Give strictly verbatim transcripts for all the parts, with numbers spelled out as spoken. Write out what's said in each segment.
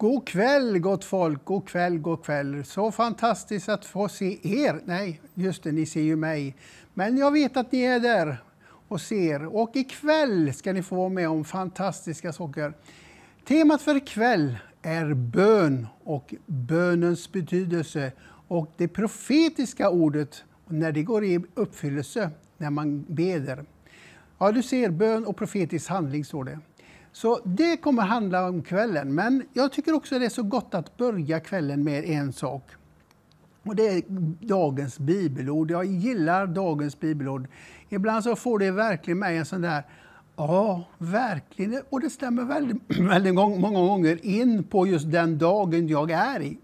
God kväll gott folk, god kväll, god kväll. Så fantastiskt att få se er. Nej, just det, ni ser ju mig. Men jag vet att ni är där och ser. Och ikväll ska ni få vara med om fantastiska saker. Temat för ikväll är bön och bönens betydelse. Och det profetiska ordet när det går i uppfyllelse när man beder. Ja, du ser, bön och profetisk handling står det. Så det kommer handla om kvällen, men jag tycker också det är så gott att börja kvällen med en sak. Och det är dagens bibelord. Jag gillar dagens bibelord. Ibland så får det verkligen mig en sån där, ja, verkligen. Och det stämmer väldigt, väldigt många gånger in på just den dagen jag är i.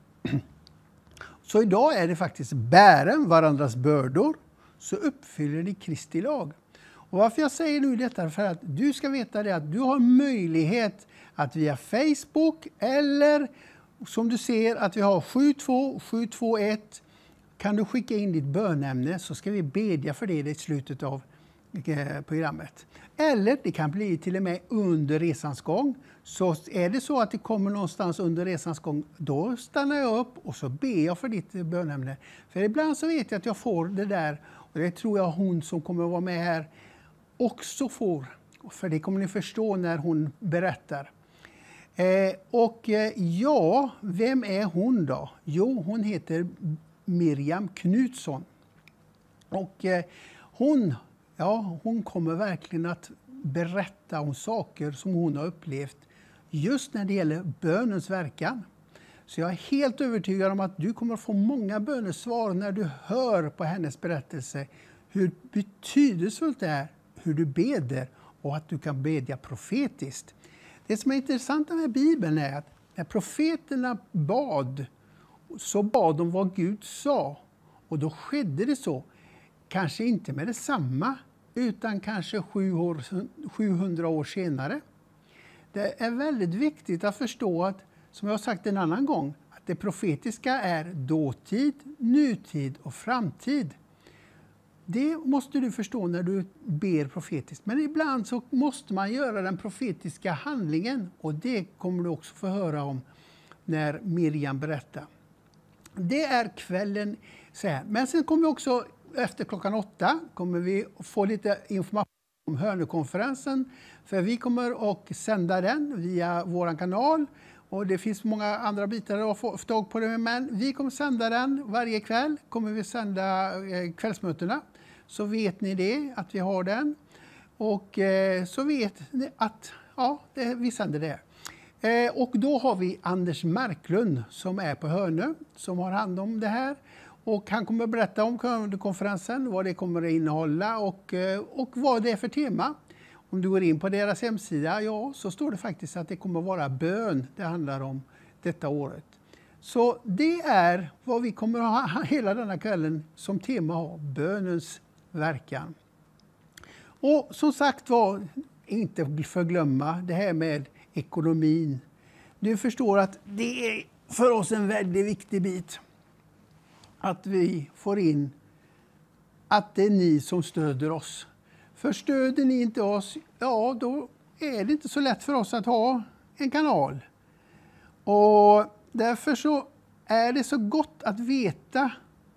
Så idag är det faktiskt bären varandras bördor, så uppfyller ni Kristi lag. Och varför jag säger nu detta för att du ska veta det att du har möjlighet att via Facebook eller som du ser att vi har sju två sju två ett kan du skicka in ditt bönämne så ska vi bedja för det i slutet av programmet. Eller det kan bli till och med under resans gång. Så är det så att det kommer någonstans under resans gång, då stannar jag upp och så ber jag för ditt bönämne. För ibland så vet jag att jag får det där och det tror jag hon som kommer att vara med här också får, för det kommer ni förstå när hon berättar. Eh, och eh, ja, vem är hon då? Jo, hon heter Miriam Knutsson. Och eh, hon, ja, hon kommer verkligen att berätta om saker som hon har upplevt just när det gäller bönens verkan. Så jag är helt övertygad om att du kommer att få många bönesvar när du hör på hennes berättelse hur betydelsefullt det är hur du beder och att du kan bedja profetiskt. Det som är intressant med Bibeln är att när profeterna bad så bad de vad Gud sa. Och då skedde det så. Kanske inte med detsamma utan kanske sjuhundra år senare. Det är väldigt viktigt att förstå att, som jag har sagt en annan gång, att det profetiska är dåtid, nutid och framtid. Det måste du förstå när du ber profetiskt. Men ibland så måste man göra den profetiska handlingen. Och det kommer du också få höra om när Miriam berättar. Det är kvällen så här. Men sen kommer vi också efter klockan åtta kommer vi få lite information om Hönökonferensen. För vi kommer att sända den via vår kanal. Och det finns många andra bitar att få tag på det. Men vi kommer sända den varje kväll. Kommer vi sända kvällsmötena. Så vet ni det, att vi har den. Och eh, så vet ni att ja, det, vi sänder det. Eh, och då har vi Anders Marklund som är på Hönö. Som har hand om det här. Och han kommer att berätta om konferensen. Vad det kommer att innehålla. Och, eh, och vad det är för tema. Om du går in på deras hemsida. Ja, så står det faktiskt att det kommer att vara bön. Det handlar om detta året. Så det är vad vi kommer att ha hela denna kvällen som tema har. Bönens verkan. Och som sagt var, inte förglömma det här med ekonomin. Du förstår att det är för oss en väldigt viktig bit. Att vi får in att det är ni som stöder oss. För stöder ni inte oss, ja då är det inte så lätt för oss att ha en kanal. Och därför så är det så gott att veta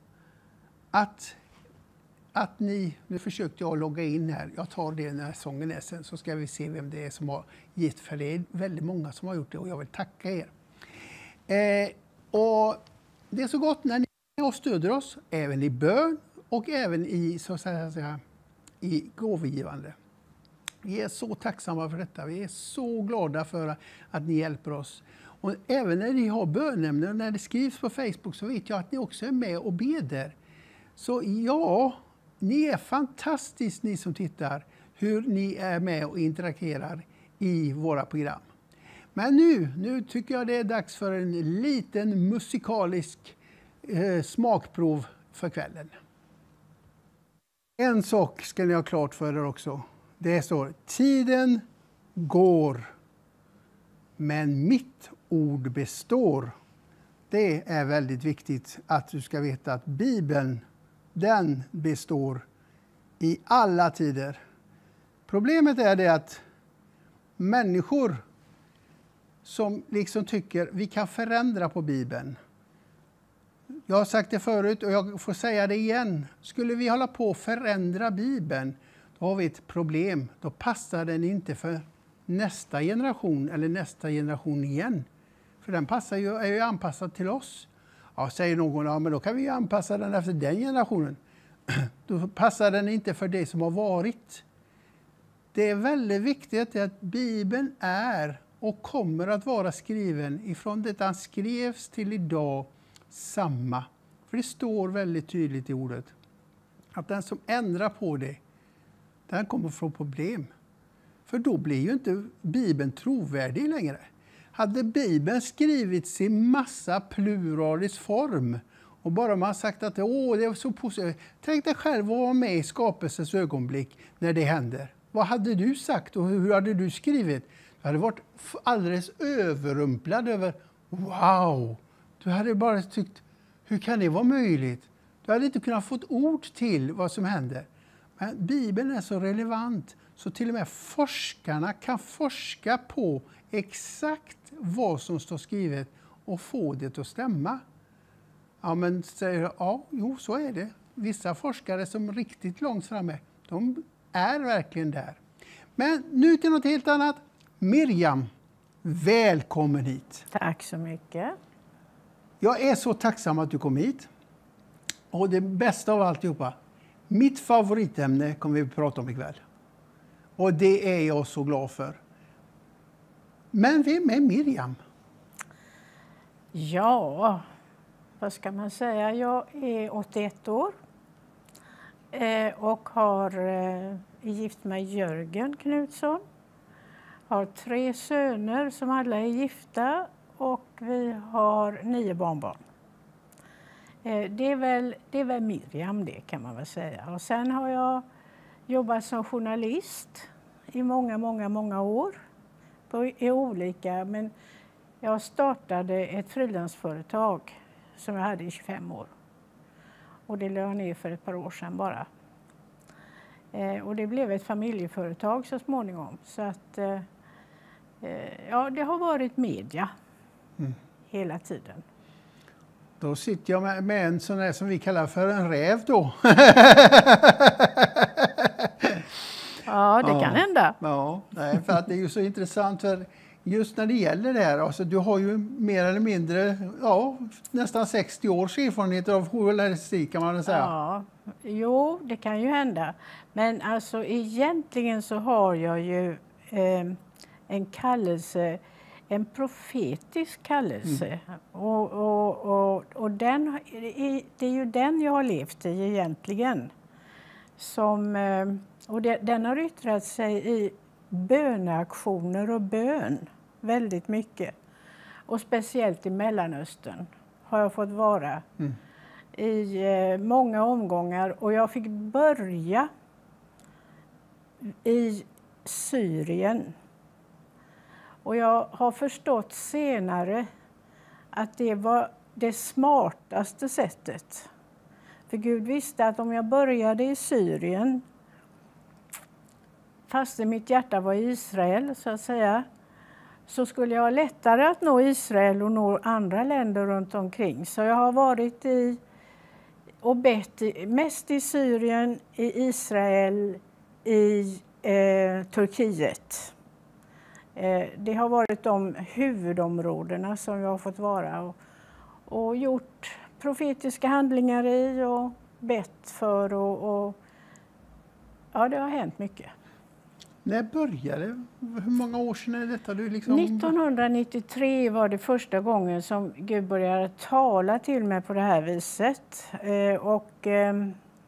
att Att ni, nu försökte jag logga in här, jag tar det när sången är sen så ska vi se vem det är som har gett, för det är väldigt många som har gjort det och jag vill tacka er. Eh, och det är så gott när ni stöder oss, även i bön och även i, så att säga, i gåvogivande. Vi är så tacksamma för detta, vi är så glada för att ni hjälper oss. Och även när ni har bönämnen, när det skrivs på Facebook så vet jag att ni också är med och beder. Så ja, ni är fantastiskt ni som tittar hur ni är med och interagerar i våra program. Men nu, nu tycker jag det är dags för en liten musikalisk eh, smakprov för kvällen. En sak ska ni ha klart för er också. Det står, tiden går men mitt ord består. Det är väldigt viktigt att du ska veta att Bibeln, den består i alla tider. Problemet är det att människor som liksom tycker vi kan förändra på Bibeln. Jag har sagt det förut och jag får säga det igen. Skulle vi hålla på att förändra Bibeln, då har vi ett problem. Då passar den inte för nästa generation eller nästa generation igen. För den passar ju, är ju anpassad till oss. Ja, säger någon, ja, men då kan vi anpassa den efter den generationen. Då passar den inte för det som har varit. Det är väldigt viktigt att Bibeln är och kommer att vara skriven ifrån det han skrevs till idag samma. För det står väldigt tydligt i ordet att den som ändrar på det, den kommer få problem. För då blir ju inte Bibeln trovärdig längre. Hade Bibeln skrivits i massa pluralisk form och bara man sagt att åh, det är så positivt. Tänk dig själv att vara med i skapelsens ögonblick när det händer. Vad hade du sagt och hur hade du skrivit? Du hade varit alldeles överrumplad över wow. Du hade bara tyckt, hur kan det vara möjligt? Du hade inte kunnat få ord till vad som händer. Men Bibeln är så relevant så till och med forskarna kan forska på exakt vad som står skrivet och få det att stämma. Ja, men säger ja, jo, så är det. Vissa forskare som är riktigt långt framme, de är verkligen där. Men nu till något helt annat. Miriam, välkommen hit. Tack så mycket. Jag är så tacksam att du kom hit. Och det bästa av alltihopa, mitt favoritämne kommer vi att prata om ikväll. Och det är jag så glad för. Men vem är Miriam? Ja, vad ska man säga? Jag är åttioett år och har gift med Jörgen Knutsson. Har tre söner som alla är gifta och vi har nio barnbarn. Det är väl, det är väl Miriam det kan man väl säga. Och sen har jag jobbat som journalist i många, många, många år. På, i olika, men jag startade ett frilansföretag som jag hade i tjugofem år. Och det lade jag ner för ett par år sedan bara. Eh, och det blev ett familjeföretag så småningom. Så att, eh, ja, det har varit media mm. hela tiden. Då sitter jag med, med en sån där som vi kallar för en räv då. Ja, det ja, kan hända. Ja, nej, för att det är ju så intressant för just när det gäller det här. Alltså, du har ju mer eller mindre ja, nästan sextio års erfarenhet av journalistik kan man väl säga. Ja, jo, det kan ju hända. Men alltså egentligen så har jag ju eh, en kallelse, en profetisk kallelse. Mm. Och, och, och, och den, det är ju den jag har levt i egentligen. Som, och det, den har yttrat sig i böneaktioner och bön väldigt mycket. Och speciellt i Mellanöstern har jag fått vara mm. i många omgångar. Och jag fick börja i Syrien. Och jag har förstått senare att det var det smartaste sättet. För Gud visste att om jag började i Syrien, fast mitt hjärta var i Israel så att säga, så skulle jag ha lättare att nå Israel och nå andra länder runt omkring. Så jag har varit i och bett mest i Syrien, i Israel, i eh, Turkiet. Eh, det har varit de huvudområdena som jag har fått vara och, och gjort profetiska handlingar i och bett för. Och, och, ja, det har hänt mycket. När började det? Hur många år sedan är detta? Du liksom... nittonhundranittiotre var det första gången som Gud började tala till mig på det här viset. Eh, och eh,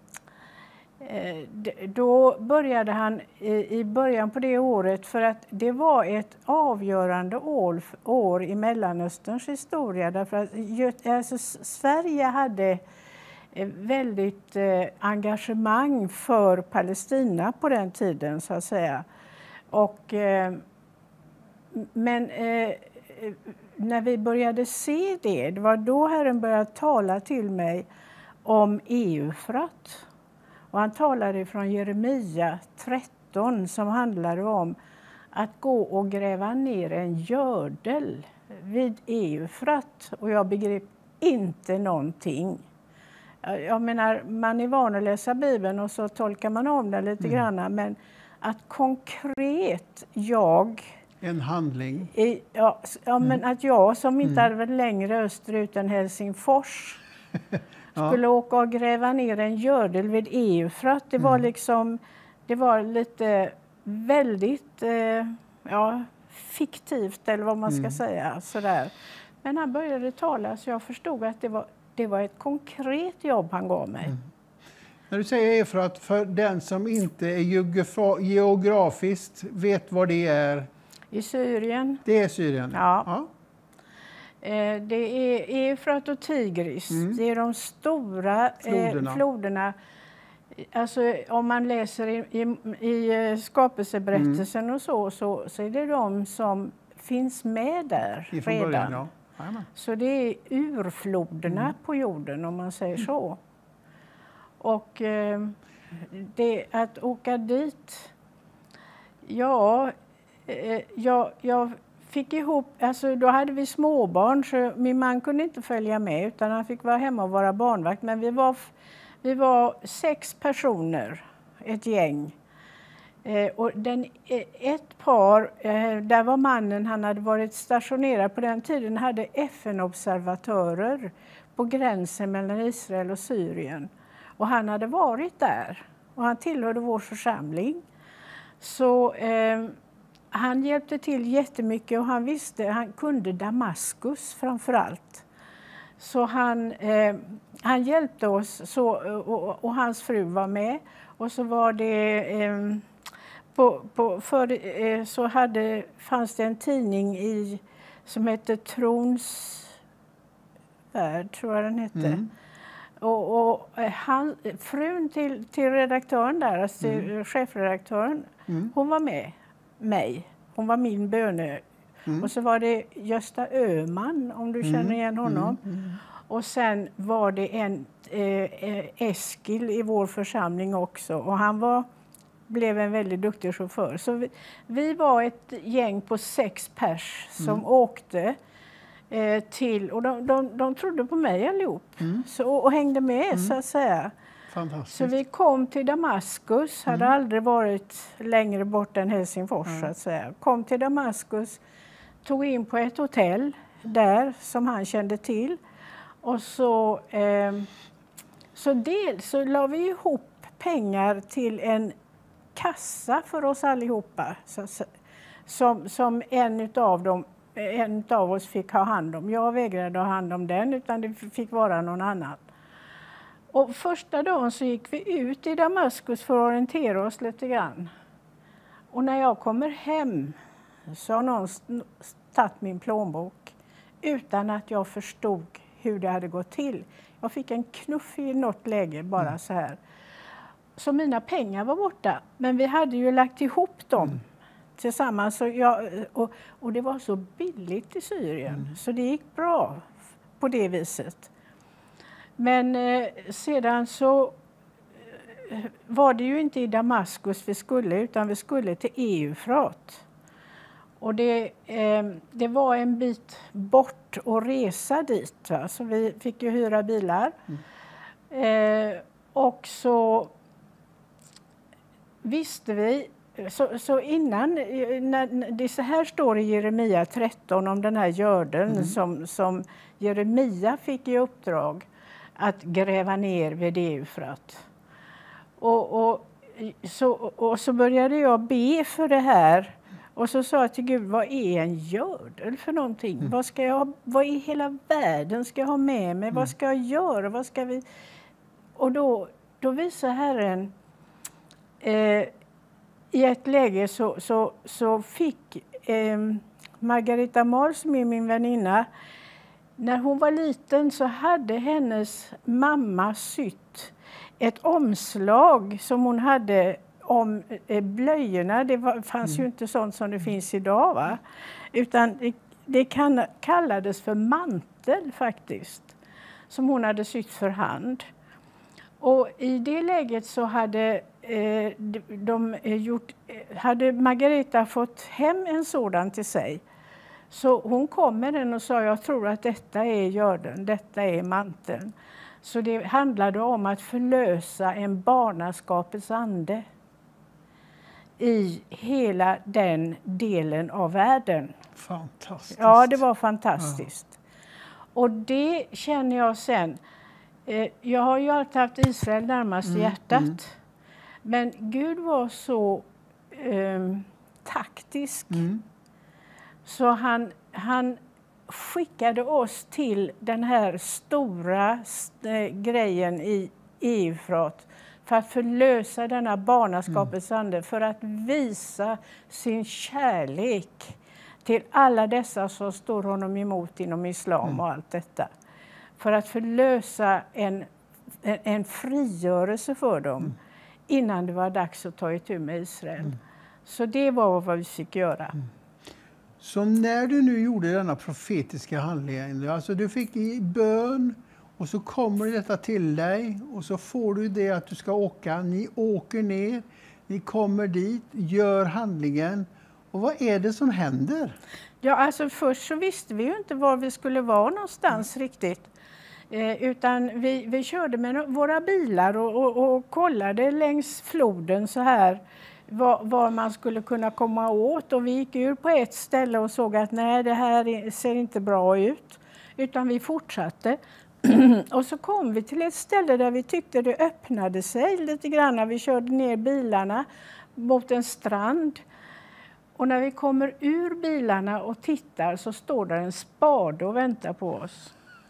då började han i, i början på det året, för att det var ett avgörande år, år i Mellanösterns historia. Därför att alltså, Sverige hade väldigt eh, engagemang för Palestina på den tiden så att säga. Och, eh, men eh, när vi började se det, det var då Herren började tala till mig om Eufrat. Och han talade från Jeremia tretton som handlade om att gå och gräva ner en gördel vid Eufrat. Och jag begrep inte någonting. Jag menar, man är van att läsa Bibeln och så tolkar man om den lite mm. grann. Men att konkret jag... En handling. I, ja, ja mm. men att jag som inte mm. hade varit längre österut än Helsingfors ja. skulle åka och gräva ner en gördel vid Eufrat. Det var mm. liksom, det var lite väldigt eh, ja, fiktivt eller vad man ska mm. säga. Sådär. Men han började tala så jag förstod att det var, det var ett konkret jobb han gav mig. Mm. När du säger Eufrat, för den som inte är geografiskt vet vad det är. I Syrien. Det är Syrien? Ja. ja. Eh, det är Eufrat och Tigris. Mm. Det är de stora floderna. Eh, floderna. Alltså, om man läser i, i, i skapelseberättelsen mm. och så, så, så är det de som finns med där Ifrån redan. Början, ja. Så det är urfloderna mm. på jorden om man säger så. Och eh, det, att åka dit, ja, eh, jag, jag fick ihop, alltså då hade vi småbarn så min man kunde inte följa med utan han fick vara hemma och vara barnvakt. Men vi var, vi var sex personer, ett gäng. Eh, och den, ett par, eh, där var mannen, han hade varit stationerad på den tiden, hade F N-observatörer på gränsen mellan Israel och Syrien. Och han hade varit där och han tillhörde vår församling. Så eh, han hjälpte till jättemycket och han visste, han kunde Damaskus framför allt. Så han, eh, han hjälpte oss så, och, och hans fru var med. Och så var det, eh, på, på, för, eh, så hade, fanns det en tidning i, som hette Trons värld, tror jag den hette. Mm. Och, och han, frun till, till redaktören där, alltså mm. chefredaktören, mm. hon var med mig. Hon var min böne. Mm. Och så var det Gösta Öhman, om du känner igen honom. Mm. Mm. Och sen var det en eh, Eskil i vår församling också. Och han var, blev en väldigt duktig chaufför. Så vi, vi var ett gäng på sex pers som mm. åkte till, och de, de, de trodde på mig allihop mm. så, och hängde med mm. så att säga. Fantastiskt. Så vi kom till Damaskus, hade mm. aldrig varit längre bort än Helsingfors mm. så att säga. Kom till Damaskus, tog in på ett hotell där som han kände till och så, eh, så, del, så la vi ihop pengar till en kassa för oss allihopa så, som, som en utav dem En av oss fick ha hand om. Jag vägrade ha hand om den utan det fick vara någon annan. Och första dagen så gick vi ut i Damaskus för att orientera oss lite grann. Och när jag kommer hem så har någon tagit min plånbok utan att jag förstod hur det hade gått till. Jag fick en knuff i något läge bara mm. så här. Så mina pengar var borta men vi hade ju lagt ihop dem. Mm. Tillsammans. Så jag, och, och det var så billigt i Syrien. Mm. Så det gick bra på det viset. Men eh, sedan så eh, var det ju inte i Damaskus vi skulle utan vi skulle till Eufrat. Och det, eh, det var en bit bort och resa dit. Va? Så vi fick ju hyra bilar. Mm. Eh, och så visste vi Så, så innan, när, det så här står i Jeremia tretton om den här görden mm. som, som Jeremia fick i uppdrag att gräva ner vid Eufrat. Och, och, så, och så började jag be för det här och så sa jag till Gud, vad är en gördel för någonting? Mm. Vad, ska jag, vad i hela världen ska jag ha med mig? Mm. Vad ska jag göra? Vad ska vi... Och då, då visar Herren... Eh, I ett läge så, så, så fick eh, Margareta Mahl, som är min väninna, när hon var liten så hade hennes mamma sytt ett omslag som hon hade om eh, blöjorna. Det var, fanns mm. ju inte sånt som det finns idag, va? Utan det, det kan, kallades för mantel faktiskt, som hon hade sytt för hand. Och i det läget så hade eh, de, de gjort, hade Margareta fått hem en sådan till sig. Så hon kom med den och sa, jag tror att detta är görden, detta är manteln. Så det handlade om att förlösa en barnaskapets ande i hela den delen av världen. Fantastiskt. Ja, det var fantastiskt. Ja. Och det känner jag sen. Eh, jag har ju alltid haft Israel närmast mm, hjärtat. Mm. Men Gud var så eh, taktisk. Mm. Så han, han skickade oss till den här stora äh, grejen i Eufrat för att förlösa denna barnaskapets mm. ande, för att visa sin kärlek till alla dessa som står honom emot inom islam mm. och allt detta. För att förlösa en, en, en frigörelse för dem mm. innan det var dags att ta itu med Israel. Mm. Så det var vad vi fick göra. Mm. Så när du nu gjorde denna profetiska handling, alltså du fick i bön och så kommer detta till dig och så får du det att du ska åka. Ni åker ner, ni kommer dit, gör handlingen. Och vad är det som händer? Ja, alltså först så visste vi ju inte var vi skulle vara någonstans mm. riktigt. Eh, utan vi, vi körde med våra bilar och, och, och kollade längs floden så här. Var, var man skulle kunna komma åt, och vi gick ur på ett ställe och såg att nej, det här ser inte bra ut, utan vi fortsatte. Och så kom vi till ett ställe där vi tyckte det öppnade sig lite grann när vi körde ner bilarna mot en strand. Och när vi kommer ur bilarna och tittar så står där en spade och väntar på oss.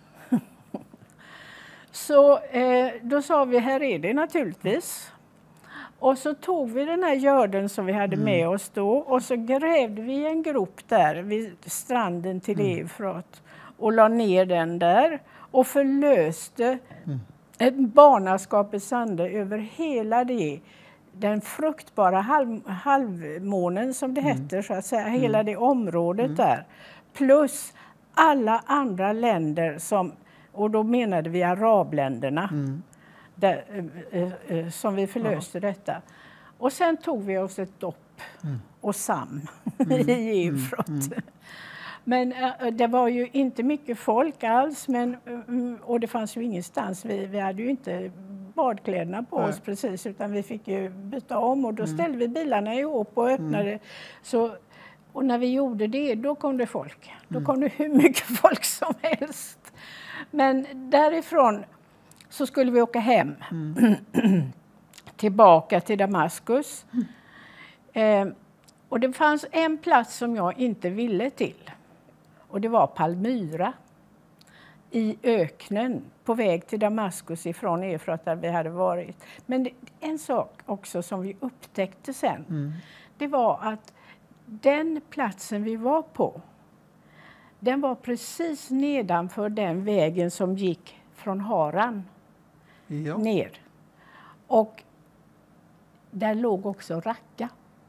Så eh, då sa vi, här är det naturligtvis. Och så tog vi den här görden som vi hade med mm. oss då, och så grävde vi en grop där vid stranden till mm. Eufrat och la ner den där och förlöste mm. ett barnaskapets ande över hela det, den fruktbara halv, halvmånen som det mm. heter så att säga, mm. hela det området mm. där, plus alla andra länder som, och då menade vi arabländerna. Mm. Där, eh, eh, som vi förlöste ja. detta. Och sen tog vi oss ett dopp mm. och Sam mm. i Eufrat. Mm. Mm. Men eh, det var ju inte mycket folk alls, men, mm, och det fanns ju ingenstans. Vi, vi hade ju inte badkläderna på Nej. oss precis, utan vi fick ju byta om, och då mm. ställde vi bilarna ihop och öppnade. Mm. Så, och när vi gjorde det, då kom det folk. Då kom det hur mycket folk som helst. Men därifrån så skulle vi åka hem, mm. tillbaka till Damaskus. Mm. Eh, och det fanns en plats som jag inte ville till. Och det var Palmyra i öknen på väg till Damaskus ifrån Eufrat där vi hade varit. Men det, en sak också som vi upptäckte sen, mm. det var att den platsen vi var på, den var precis nedanför den vägen som gick från Haran. Ja. Ner. Och där låg också Raqqa.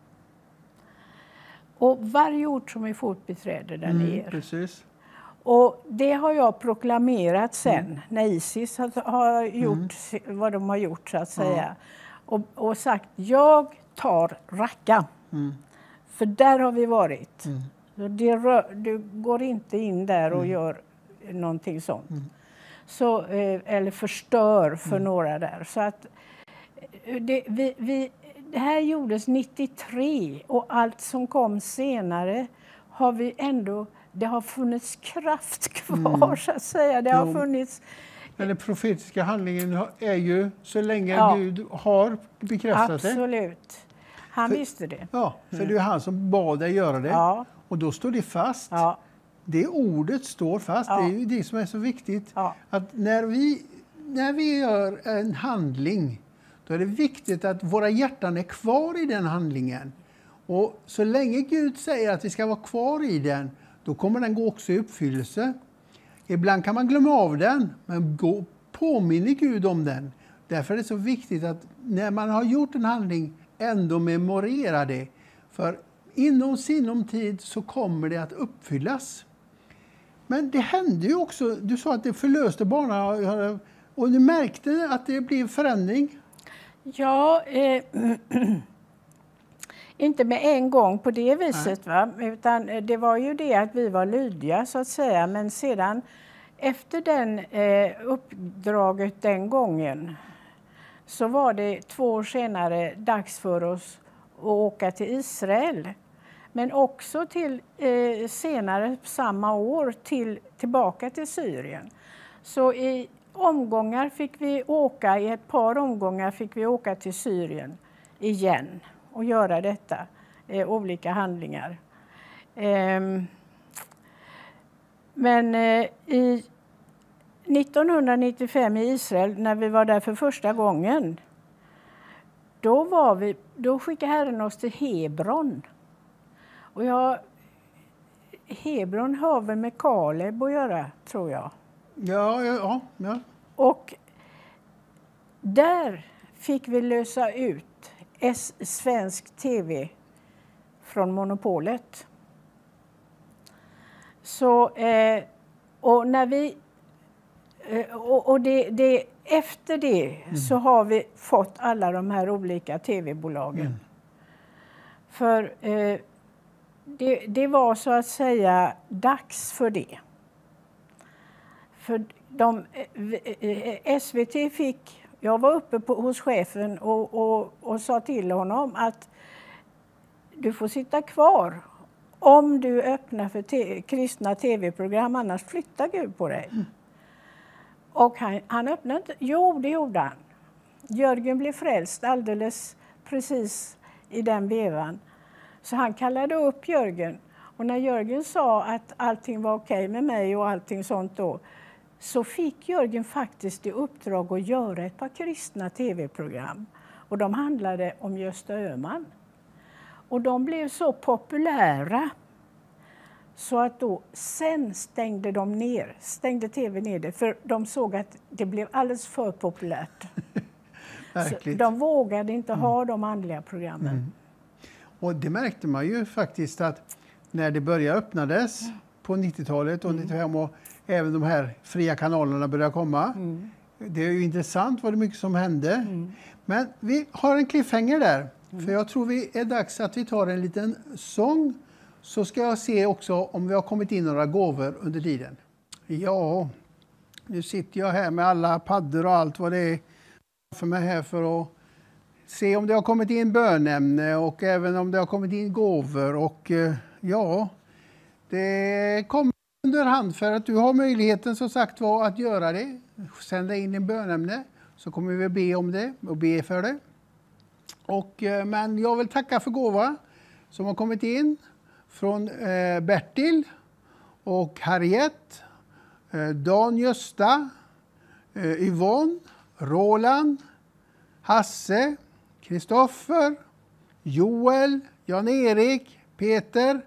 Och varje ort som är fotbeträde där mm, ner. Precis. Och det har jag proklamerat sen mm. när Isis har, har gjort mm. vad de har gjort så att säga. Ja. Och, och sagt, jag tar Raqqa. Mm. För där har vi varit. Mm. Så det rör, du går inte in där och mm. gör någonting sånt. Mm. Så, eller förstör för mm. några där. Så att det, vi, vi, det här gjordes nittiotre, och allt som kom senare har vi ändå, det har funnits kraft kvar mm. så att säga. Det har funnits... Men den profetiska handlingen är ju så länge ja. Gud har bekräftat Absolut. det. Absolut. Han för, visste det. Ja, för mm. det är han som bad dig göra det. Ja. Och då står det fast. Ja. Det ordet står fast. Ja. Det är ju det som är så viktigt. Ja. Att när vi, när vi gör en handling, då är det viktigt att våra hjärtan är kvar i den handlingen. Och så länge Gud säger att vi ska vara kvar i den, då kommer den gå också i uppfyllelse. Ibland kan man glömma av den, men gå, påminner Gud om den. Därför är det så viktigt att när man har gjort en handling ändå memorera det. För inom sinom tid så kommer det att uppfyllas. Men det hände ju också, du sa att det förlöste barnen, och du märkte att det blev förändring. Ja, eh, inte med en gång på det viset, va? Utan det var ju det att vi var lydiga så att säga. Men sedan efter den eh, uppdraget den gången så var det två år senare dags för oss att åka till Israel. Men också till eh, senare samma år till, tillbaka till Syrien. Så i omgångar fick vi åka, i ett par omgångar fick vi åka till Syrien igen och göra detta, eh, olika handlingar. Eh, men eh, i nittonhundranittiofem i Israel, när vi var där för första gången, då, var vi, då skickade Herren oss till Hebron. Och jag, Hebron har väl med Kaleb att göra, tror jag. Ja, ja, ja. Och där fick vi lösa ut S- svensk tv från monopolet. Så, eh, och när vi... Eh, och och det, det, efter det mm. så har vi fått alla de här olika tv-bolagen. Mm. För eh, det, det var så att säga dags för det. För de, S V T fick, jag var uppe på, hos chefen och, och, och sa till honom att du får sitta kvar om du öppnar för te, kristna tv-program, annars flyttar Gud på dig. Mm. Och han, han öppnade inte, jo det gjorde han. Jörgen blev frälst alldeles precis i den vevan. Så han kallade upp Jörgen. Och när Jörgen sa att allting var okej med mig och allting sånt då, så fick Jörgen faktiskt i uppdrag att göra ett par kristna tv-program. Och de handlade om Gösta Öhman. Och de blev så populära så att då sen stängde de ner, stängde tv ner det, för de såg att det blev alldeles för populärt. Så de vågade inte mm. ha de andliga programmen. Mm. Och det märkte man ju faktiskt att när det började öppnades mm. på nittiotalet och nittiofem och även de här fria kanalerna började komma. Mm. Det är ju intressant vad det mycket som hände. Mm. Men vi har en cliffhanger där. Mm. För jag tror vi är dags att vi tar en liten sång. Så ska jag se också om vi har kommit in några gåvor under tiden. Ja, nu sitter jag här med alla paddor och allt vad det är för mig här för att se om det har kommit in bönämne och även om det har kommit in gåvor. Och ja, det kommer under hand för att du har möjligheten som sagt var att göra det. Sända in en bönämne så kommer vi be om det och be för det. Och, men jag vill tacka för gåva som har kommit in från eh, Bertil och Harriet, eh, Dan Gösta, eh, Yvonne, Roland, Hasse, Kristoffer, Joel, Jan-Erik, Peter.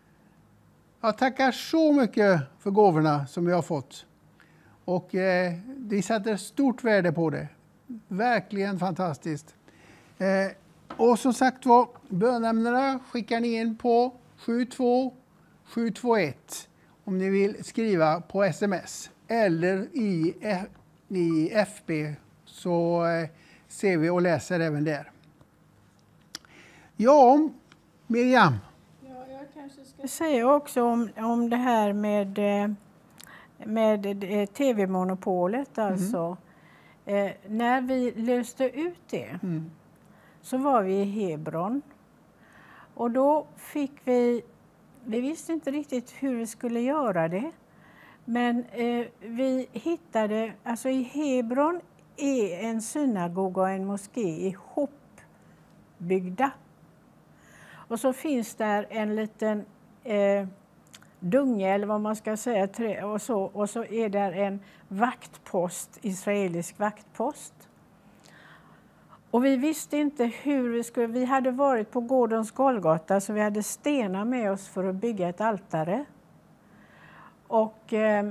Jag tackar så mycket för gåvorna som vi har fått. Och eh, vi sätter stort värde på det. Verkligen fantastiskt. Eh, och som sagt var, bönämnena skickar ni in på sju två sju två ett om ni vill skriva på sms eller i, i F B så eh, ser vi och läser även där. Ja, Miriam. Ja, jag kanske ska säga också om, om det här med, med tv-monopolet. Alltså. Mm. Eh, när vi löste ut det mm. så var vi i Hebron. Och då fick vi, vi visste inte riktigt hur vi skulle göra det. Men eh, vi hittade, alltså i Hebron är en synagoga och en moské ihopbyggda. Och så finns där en liten eh, dunge eller vad man ska säga. Och så, och så är där en vaktpost, israelisk vaktpost. Och vi visste inte hur vi skulle... Vi hade varit på Gårdens Golgata så vi hade stenar med oss för att bygga ett altare. Och eh,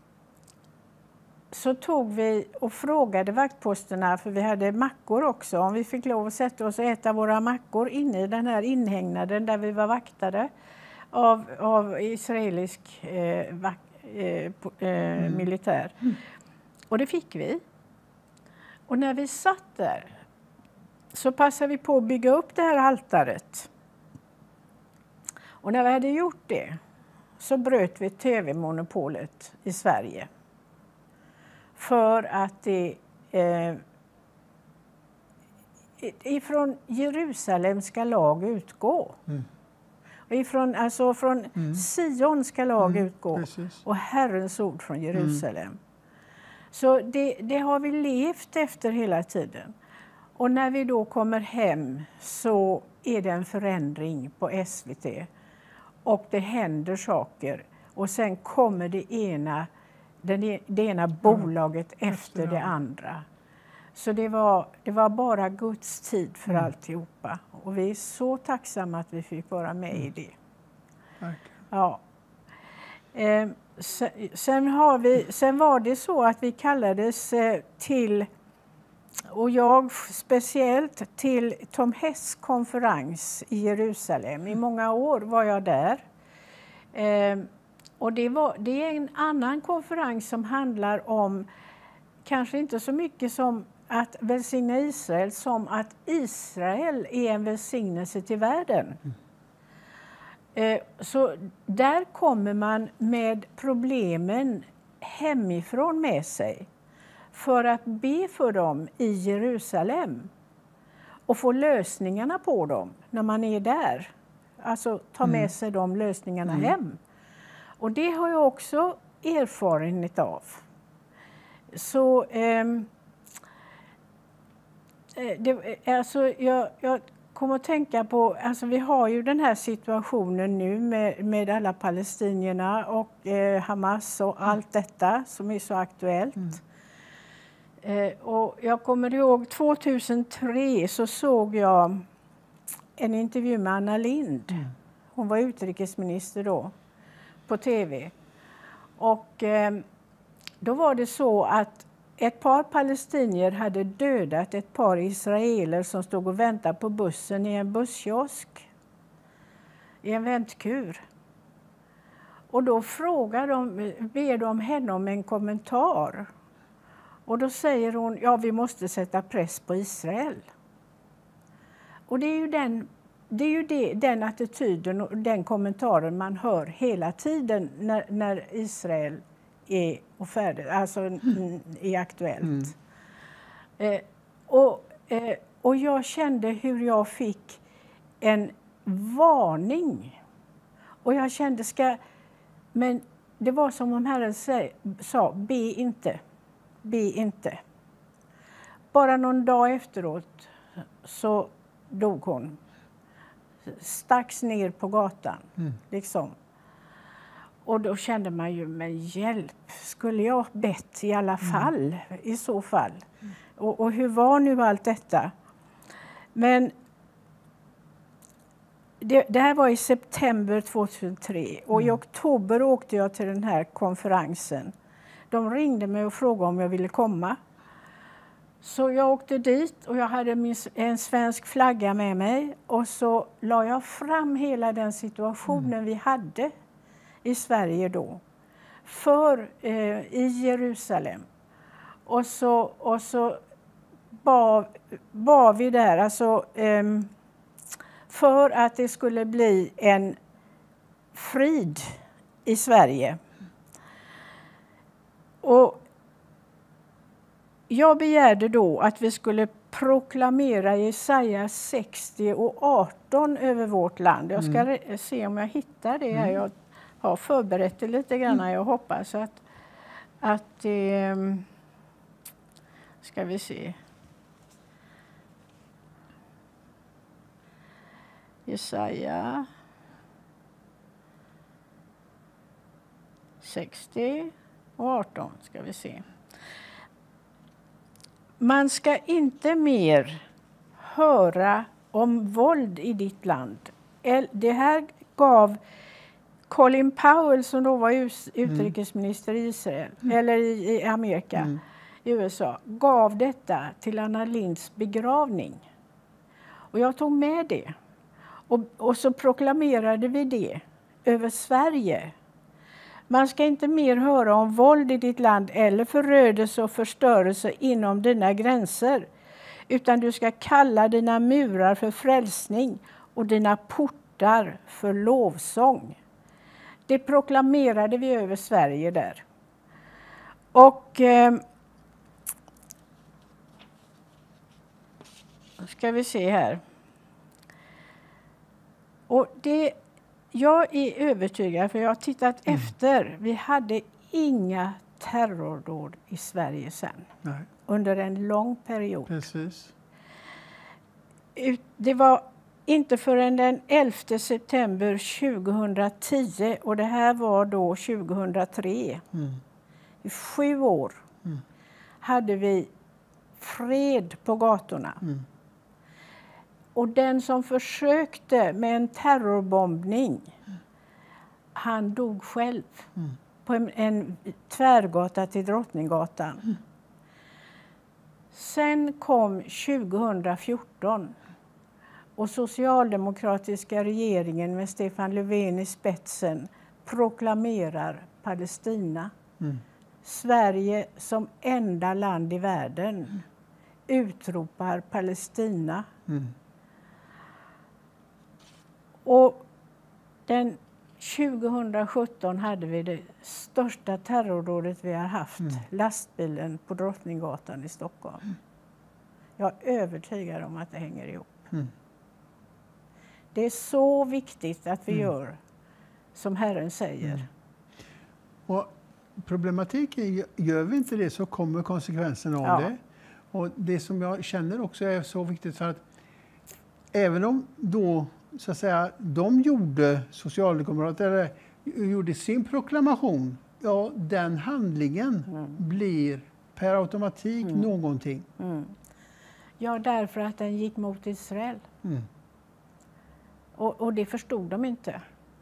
så tog vi och frågade vaktposterna, för vi hade mackor också, om vi fick lov att sätta oss och äta våra mackor inne i den här inhägnaden där vi var vaktade av, av israelisk eh, vak, eh, eh, mm. militär. Mm. Och det fick vi. Och när vi satt där, så passade vi på att bygga upp det här altaret. Och när vi hade gjort det så bröt vi tv-monopolet i Sverige. För att det eh, ifrån Jerusalem ska lag utgå. Mm. Och ifrån, alltså från mm. Sion ska lag mm. utgå. Precis. Och Herrens ord från Jerusalem. Mm. Så det, det har vi levt efter hela tiden. Och när vi då kommer hem så är det en förändring på S V T. Och det händer saker. Och sen kommer det ena, det, det ena bolaget ja, efter, efter det andra. Så det var, det var bara Guds tid för mm. alltihopa. Och vi är så tacksamma att vi fick vara med mm. i det. Okay. Ja. Eh, sen, sen, har vi, sen var det så att vi kallades eh, till, och jag speciellt, till Tom Hess konferens i Jerusalem. I många år var jag där. Eh, och det, var, det är en annan konferens som handlar om, kanske inte så mycket som att välsigna Israel, som att Israel är en välsignelse till världen. Mm. Eh, så där kommer man med problemen hemifrån med sig för att be för dem i Jerusalem och få lösningarna på dem när man är där. Alltså ta med mm. sig de lösningarna mm. hem. Och det har jag också erfarenhet av. Så ehm, det, alltså jag, jag kommer att tänka på, alltså vi har ju den här situationen nu med, med alla palestinierna och eh, Hamas och mm. allt detta som är så aktuellt. Mm. Eh, och jag kommer ihåg tjugohundratre så såg jag en intervju med Anna Lindh. Mm. Hon var utrikesminister då på tv. Och eh, då var det så att ett par palestinier hade dödat ett par israeler som stod och väntade på bussen i en busskiosk. I en väntkur. Och då frågar de, ber de henne om en kommentar. Och då säger hon, ja vi måste sätta press på Israel. Och det är ju den, det är ju det, den attityden och den kommentaren man hör hela tiden när, när Israel är och färdigt, alltså mm. är aktuellt. Mm. Eh, och, eh, och jag kände hur jag fick en varning. Och jag kände, ska, men det var som om Herren sa, be inte, be inte. Bara någon dag efteråt så dog hon. Stacks ner på gatan, mm. liksom. Och då kände man ju, men hjälp, skulle jag bett i alla fall, mm. i så fall. Mm. Och, och hur var nu allt detta? Men det, det här var i september tjugohundratre och mm. i oktober åkte jag till den här konferensen. De ringde mig och frågade om jag ville komma. Så jag åkte dit och jag hade min, en svensk flagga med mig och så la jag fram hela den situationen mm. vi hade i Sverige då, för eh, i Jerusalem. Och så, och så bad, bad vi där, alltså, eh, för att det skulle bli en frid i Sverige. Och jag begärde då att vi skulle proklamera Jesaja sextio och arton över vårt land. Jag ska mm. se om jag hittar det här. Jag har förberett det lite grann. Mm. Jag hoppas att, att det... Ska vi se. Jesaja sextio och arton ska vi se. Man ska inte mer höra om våld i ditt land. Det här gav Colin Powell, som då var utrikesminister i Israel, mm. eller i, i Amerika, mm. i U S A, gav detta till Anna Lindhs begravning. Och jag tog med det. Och, och så proklamerade vi det över Sverige. Man ska inte mer höra om våld i ditt land eller förödelse och förstörelse inom dina gränser. utan du ska kalla dina murar för frälsning och dina portar för lovsång. Det proklamerade vi över Sverige där. Och eh, ska vi se här. Och det, jag är övertygad, för jag har tittat mm. efter. Vi hade inga terrordåd i Sverige sen. Nej. Under en lång period. Precis. Det var inte förrän den elfte september tjugohundratio, och det här var då tjugohundratre. Mm. I sju år mm. hade vi fred på gatorna. Mm. Och den som försökte med en terrorbombning, mm. han dog själv mm. på en, en tvärgata till Drottninggatan. Mm. Sen kom tjugohundrafjorton och socialdemokratiska regeringen med Stefan Löfven i spetsen proklamerar Palestina. Mm. Sverige som enda land i världen mm. utropar Palestina. Mm. Och den tjugohundrasjutton hade vi det största terrordådet vi har haft. Mm. Lastbilen på Drottninggatan i Stockholm. Mm. Jag är övertygad om att det hänger ihop. Mm. Det är så viktigt att vi mm. gör som Herren säger. Mm. Och problematiken, gör vi inte det så kommer konsekvenserna av ja. det. Och det som jag känner också är så viktigt, för att även om då så att säga de gjorde socialdemokrater eller gjorde sin proklamation, ja, den handlingen mm. blir per automatik mm. någonting. Mm. Ja, därför att den gick mot Israel. Mm. Och, och det förstod de inte.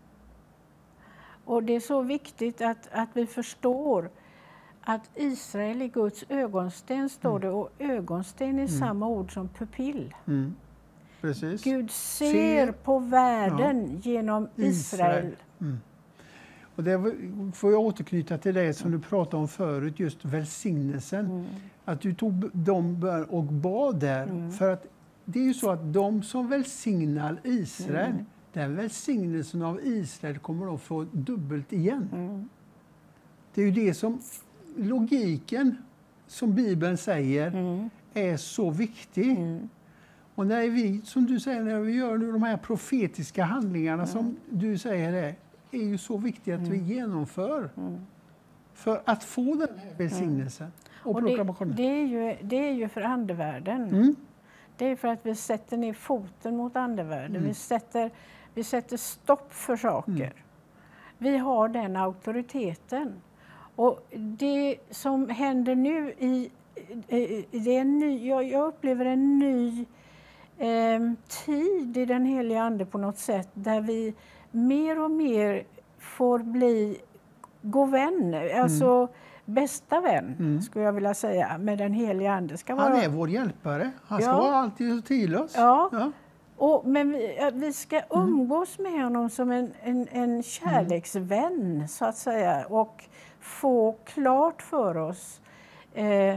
Och det är så viktigt att, att vi förstår att Israel är Guds ögonsten, står mm. det, och ögonsten är mm. samma ord som pupill. Mm. Precis. Gud ser, ser på världen ja. genom Israel. Israel. Mm. Och det får jag återknyta till det som du pratade om förut, just välsignelsen. Mm. Att du tog dem och bad där. Mm. För att det är ju så att de som välsignar Israel, mm. den välsignelsen av Israel kommer de få dubbelt igen. Mm. Det är ju det som logiken, som Bibeln säger, mm. är så viktig. Mm. Och när vi, som du säger, när vi gör nu de här profetiska handlingarna mm. som du säger det, är ju så viktigt att mm. vi genomför mm. för att få den här välsignelsen. Mm. Och, och det, det, är ju, det är ju för andevärlden. Mm. Det är för att vi sätter ner foten mot andevärlden. Mm. Vi, sätter, vi sätter stopp för saker. Mm. Vi har den auktoriteten. Och det som händer nu i, i, i det är en ny, jag, jag upplever en ny eh, tid i den heliga ande på något sätt, där vi mer och mer får bli god vän, alltså mm. bästa vän, mm. skulle jag vilja säga, med den heliga ande. Ska vara... Han är vår hjälpare, han ska ja. vara alltid till oss. Ja. Ja. Och, men vi, vi ska umgås mm. med honom som en, en, en kärleksvän, mm. så att säga, och få klart för oss. Eh,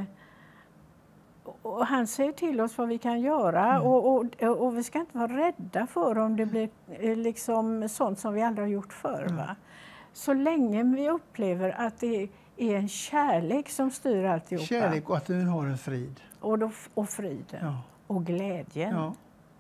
och han säger till oss vad vi kan göra, mm. och, och, och vi ska inte vara rädda för om det blir liksom sånt som vi aldrig har gjort förr. Mm. Va? Så länge vi upplever att det är en kärlek som styr alltihopa. Kärlek, och att du har en frid. Och, då, och friden. Ja. Och glädjen. Ja.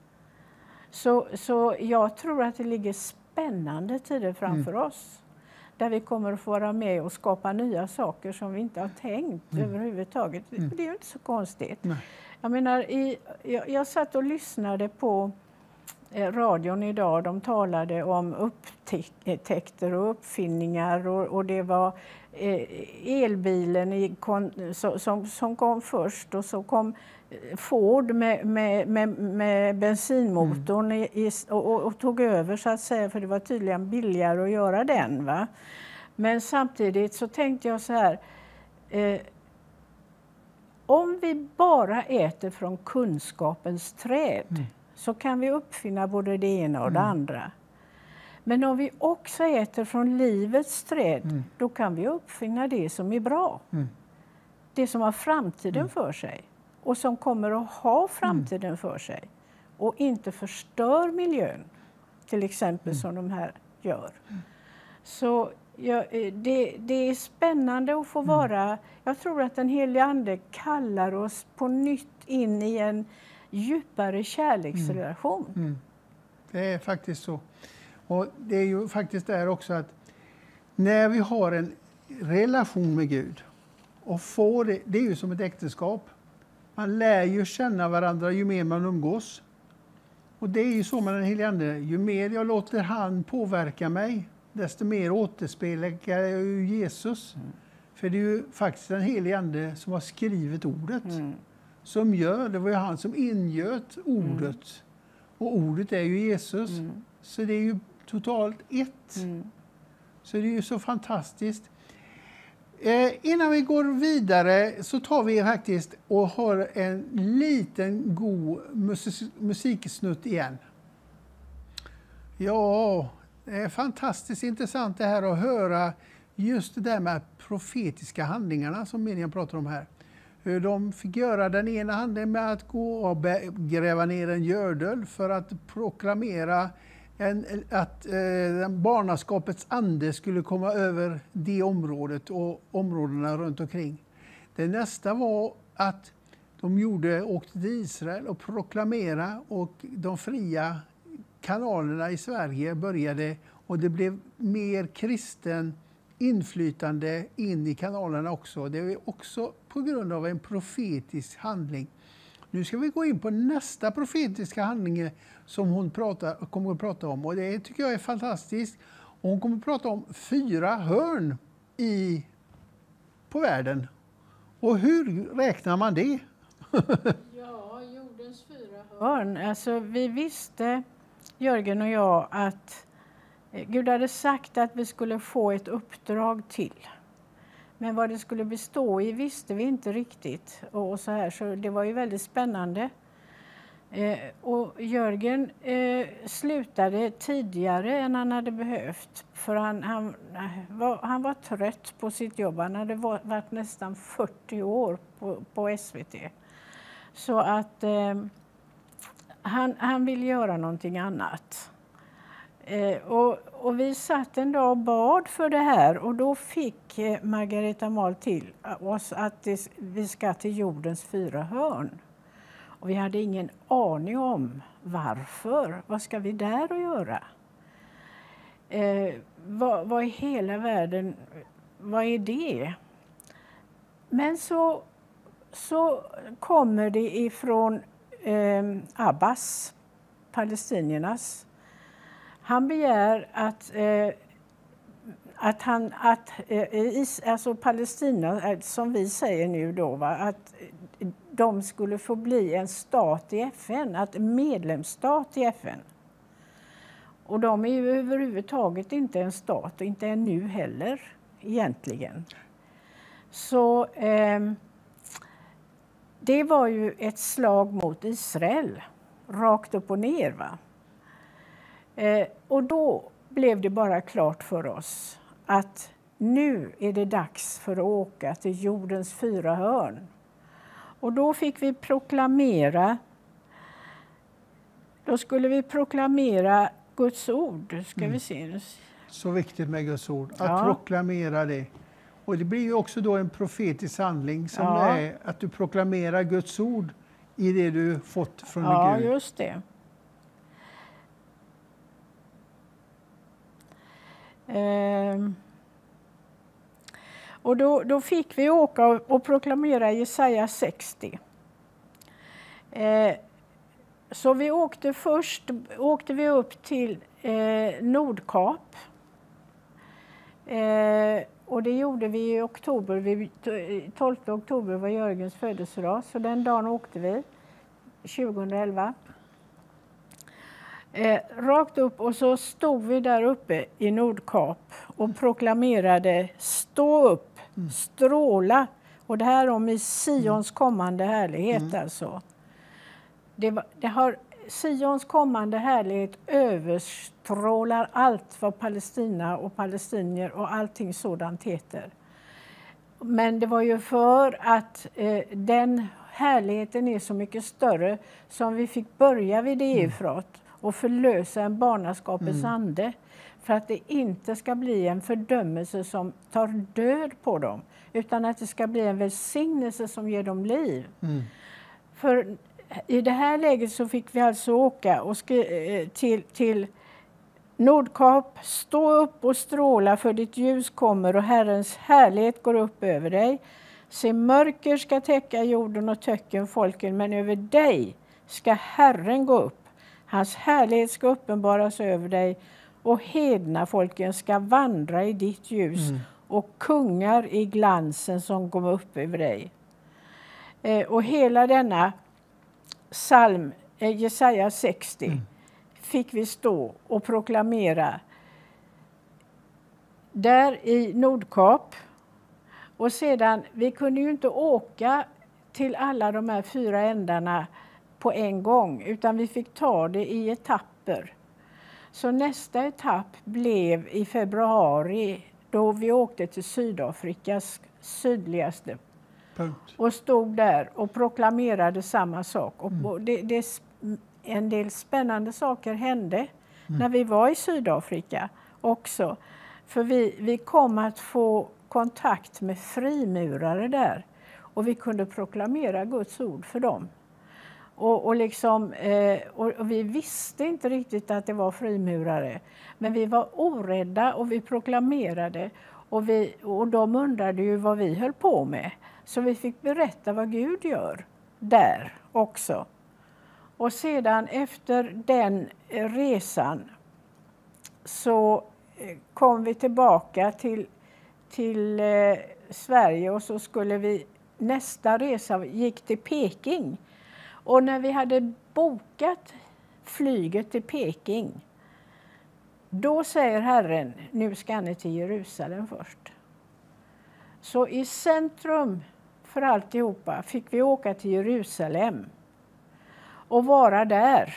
Så, så jag tror att det ligger spännande tider framför mm. oss. Där vi kommer att få vara med och skapa nya saker som vi inte har tänkt mm. överhuvudtaget. Mm. Det är ju inte så konstigt. Nej. Jag menar, i, jag, jag satt och lyssnade på eh, radion idag. De talade om upptäckter och uppfinningar. Och, och det var eh, elbilen i, kon, so, som, som kom först. Och så kom Ford med, med, med, med bensinmotorn mm. i, och, och, och tog över, så att säga, för det var tydligen billigare att göra den. Va? Men samtidigt så tänkte jag så här, eh, om vi bara äter från kunskapens träd mm. så kan vi uppfinna både det ena och mm. det andra. Men om vi också äter från livets träd, mm. då kan vi uppfinna det som är bra. Mm. Det som har framtiden mm. för sig. och som kommer att ha framtiden mm. för sig och inte förstör miljön, till exempel mm. som de här gör. Mm. Så ja, det, det är spännande att få mm. vara... Jag tror att den helige Ande kallar oss på nytt in i en djupare kärleksrelation. Mm. Mm. Det är faktiskt så. Och det är ju faktiskt där också att när vi har en relation med Gud och får det, det är ju som ett äktenskap. Man lär ju känna varandra ju mer man umgås. Och det är ju så med den helige Ande. Ju mer jag låter han påverka mig, desto mer återspeglar jag ju Jesus. Mm. För det är ju faktiskt den helige Ande som har skrivit ordet. Mm. Som gör, det var ju han som ingöt ordet. Mm. Och ordet är ju Jesus. Mm. Så det är ju totalt ett. Mm. Så det är ju så fantastiskt. Eh, innan vi går vidare så tar vi faktiskt och har en liten god musik musiksnutt igen. Ja, det är fantastiskt intressant det här att höra just det där med profetiska handlingarna som Miriam pratar om här. Hur de fick göra den ena handlingen med att gå och gräva ner en gördel för att proklamera en, att eh, barnaskapets ande skulle komma över det området och områdena runt omkring. Det nästa var att de gjorde, åkte till Israel och proklamera, och de fria kanalerna i Sverige började, och det blev mer kristen inflytande in i kanalerna också. Det är också på grund av en profetisk handling. Nu ska vi gå in på nästa profetiska handling som hon pratar, kommer att prata om. Och det tycker jag är fantastiskt. Och hon kommer att prata om fyra hörn i, på världen. Och hur räknar man det? Ja, jordens fyra hörn. Alltså, vi visste, Jörgen och jag, att Gud hade sagt att vi skulle få ett uppdrag till. Men vad det skulle bestå i visste vi inte riktigt. Och så här, så det var ju väldigt spännande. Eh, och Jörgen eh, slutade tidigare än han hade behövt. För han, han, var, han var trött på sitt jobb. Han hade varit nästan fyrtio år på, på S V T. Så att eh, han, han ville göra någonting annat. Eh, och, och vi satt en dag och bad för det här, och då fick eh, Margareta Mal till oss att det, vi ska till jordens fyra hörn. Och vi hade ingen aning om varför. Vad ska vi där och göra? Eh, vad, vad i hela världen, vad är det? Men så, så kommer det ifrån eh, Abbas, palestiniernas. Han begär att, eh, att, han, att eh, is, alltså Palestina, som vi säger nu då, va, att de skulle få bli en stat i F N, att medlemsstat i F N. Och de är ju överhuvudtaget inte en stat, och inte ännu heller egentligen. Så eh, det var ju ett slag mot Israel, rakt upp och ner, va. Eh, och då blev det bara klart för oss att nu är det dags för att åka till jordens fyra hörn. Och då fick vi proklamera, då skulle vi proklamera Guds ord. Ska mm. vi se. Så viktigt med Guds ord, att ja. proklamera det. Och det blir ju också då en profetisk handling som ja. är att du proklamerar Guds ord i det du fått från ja, Gud. Ja, just det. Ehm. Och då, då fick vi åka och, och proklamera Jesaja sextio. Ehm. Så vi åkte först åkte vi upp till eh, Nordkap. Ehm. Och det gjorde vi i oktober. Vi, tolfte oktober var Jörgens födelsedag, så den dagen åkte vi tjugoelva. Eh, rakt upp, och så stod vi där uppe i Nordkap och proklamerade: stå upp, mm. stråla. Och det här om i Sions kommande härlighet mm. alltså. Det, var, det har Sions kommande härlighet överstrålar allt vad Palestina och palestinier och allting sådant heter. Men det var ju för att eh, den härligheten är så mycket större som vi fick börja vid Eufrat och förlösa en barnaskapets mm. ande. För att det inte ska bli en fördömelse som tar död på dem, utan att det ska bli en välsignelse som ger dem liv. Mm. För i det här läget så fick vi alltså åka och till, till Nordkap, stå upp och stråla, för ditt ljus kommer och Herrens härlighet går upp över dig. Se, mörker ska täcka jorden och töcken folken, men över dig ska Herren gå upp. Hans härlighet ska uppenbaras över dig, och hedna folken ska vandra i ditt ljus mm. och kungar i glansen som kommer upp över dig. Eh, och hela denna psalm, eh, Jesaja sextio, mm. fick vi stå och proklamera där i Nordkap. Och sedan, vi kunde ju inte åka till alla de här fyra ändarna på en gång, utan vi fick ta det i etapper. Så nästa etapp blev i februari, då vi åkte till Sydafrikas sydligaste. Punkt. Och stod där och proklamerade samma sak. Och mm. det, det, en del spännande saker hände mm. när vi var i Sydafrika också. För vi, vi kom att få kontakt med frimurare där. Och vi kunde proklamera Guds ord för dem. Och, och, liksom, eh, och, och vi visste inte riktigt att det var frimurare. Men vi var orädda och vi proklamerade. Och, vi, och de undrade ju vad vi höll på med. Så vi fick berätta vad Gud gör där också. Och sedan efter den resan så kom vi tillbaka till, till eh, Sverige. Och så skulle vi, nästa resa gick till Peking. Och när vi hade bokat flyget till Peking, då säger Herren, nu ska ni till Jerusalem först. Så i centrum för alltihopa fick vi åka till Jerusalem och vara där.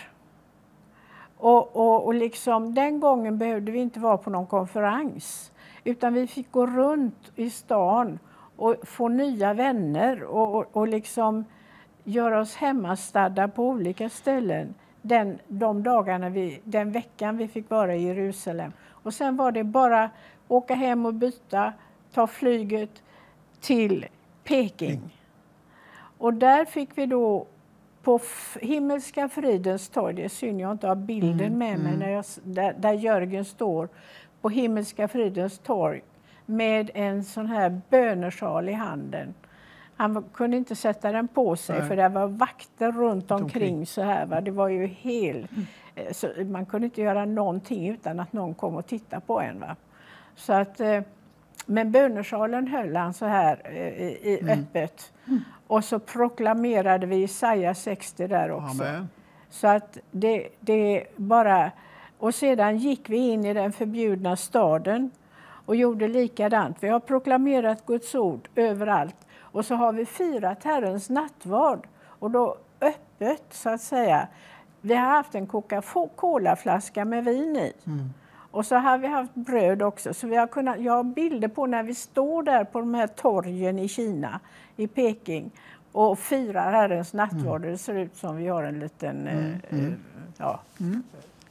Och, och, och liksom, den gången behövde vi inte vara på någon konferens, utan vi fick gå runt i stan och få nya vänner och, och, och liksom göra oss hemmastadda på olika ställen den, de dagarna vi, den veckan vi fick vara i Jerusalem. Och sen var det bara åka hem och byta, ta flyget till Peking. Mm. Och där fick vi då på Himmelska fridens torg, det är synd jag inte har bilden mm. med mig, mm. när jag, där, där Jörgen står på Himmelska fridens torg med en sån här bönersal i handen. Han kunde inte sätta den på sig. Nej. För det var vakter runt omkring så här. Va? Det var ju helt... Mm. Så man kunde inte göra någonting utan att någon kom och tittade på en. Va? Så att, men bönersalen höll han så här i, i mm. öppet. Mm. Och så proklamerade vi Jesaja sextio där också. Amen. Så att det, det bara... Och sedan gick vi in i den förbjudna staden och gjorde likadant. Vi har proklamerat Guds ord överallt. Och så har vi firat Herrens nattvard. Och då öppet, så att säga. Vi har haft en Coca-Cola-flaska med vin i. Mm. Och så har vi haft bröd också. Så vi har kunnat, jag har bilder på när vi står där på de här torgen i Kina, i Peking. Och firar Herrens nattvard. Mm. Det ser ut som vi har en liten mm. Mm. Eh, ja, mm.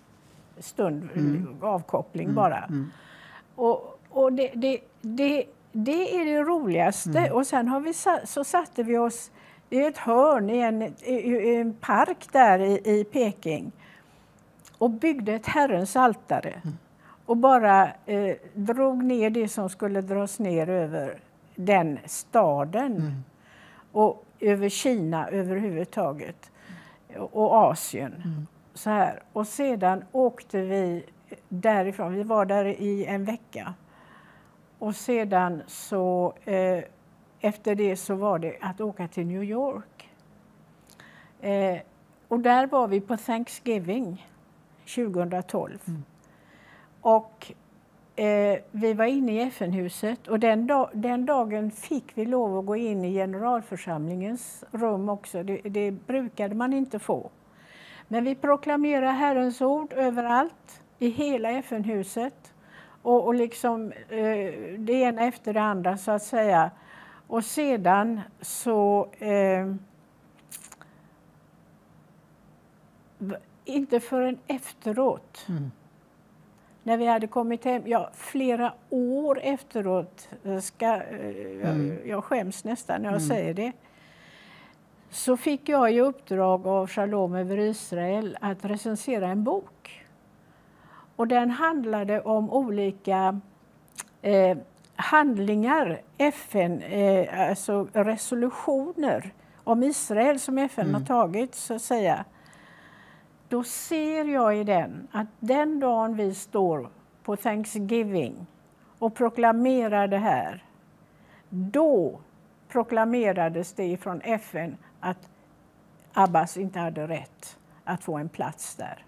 stund, mm. avkoppling mm. bara. Mm. Och, och det... det, det Det är det roligaste. Mm. Och sen har vi, så satte vi oss i ett hörn i en, i en park där i, i Peking och byggde ett Herrens altare. Mm. Och bara eh, drog ner det som skulle dras ner över den staden. Mm. Och över Kina överhuvudtaget. Och, och Asien. Mm. Så här. Och sedan åkte vi därifrån. Vi var där i en vecka. Och sedan så, eh, efter det så var det att åka till New York. Eh, och där var vi på Thanksgiving tjugohundratolv. Mm. Och eh, vi var inne i F N-huset och den, dag, den dagen fick vi lov att gå in i generalförsamlingens rum också. Det, det brukade man inte få. Men vi proklamerade Herrens ord överallt i hela F N-huset. Och, och liksom eh, det ena efter det andra så att säga. Och sedan så, eh, inte förrän efteråt. Mm. När vi hade kommit hem, ja, flera år efteråt, ska, mm. jag, jag skäms nästan när jag mm. säger det, så fick jag i uppdrag av Shalom över Israel att recensera en bok. Och den handlade om olika eh, handlingar, F N, eh, alltså resolutioner om Israel som F N mm. har tagit, så att säga. Då ser jag i den att den dagen vi står på Thanksgiving och proklamerar det här, då proklamerades det från F N att Abbas inte hade rätt att få en plats där.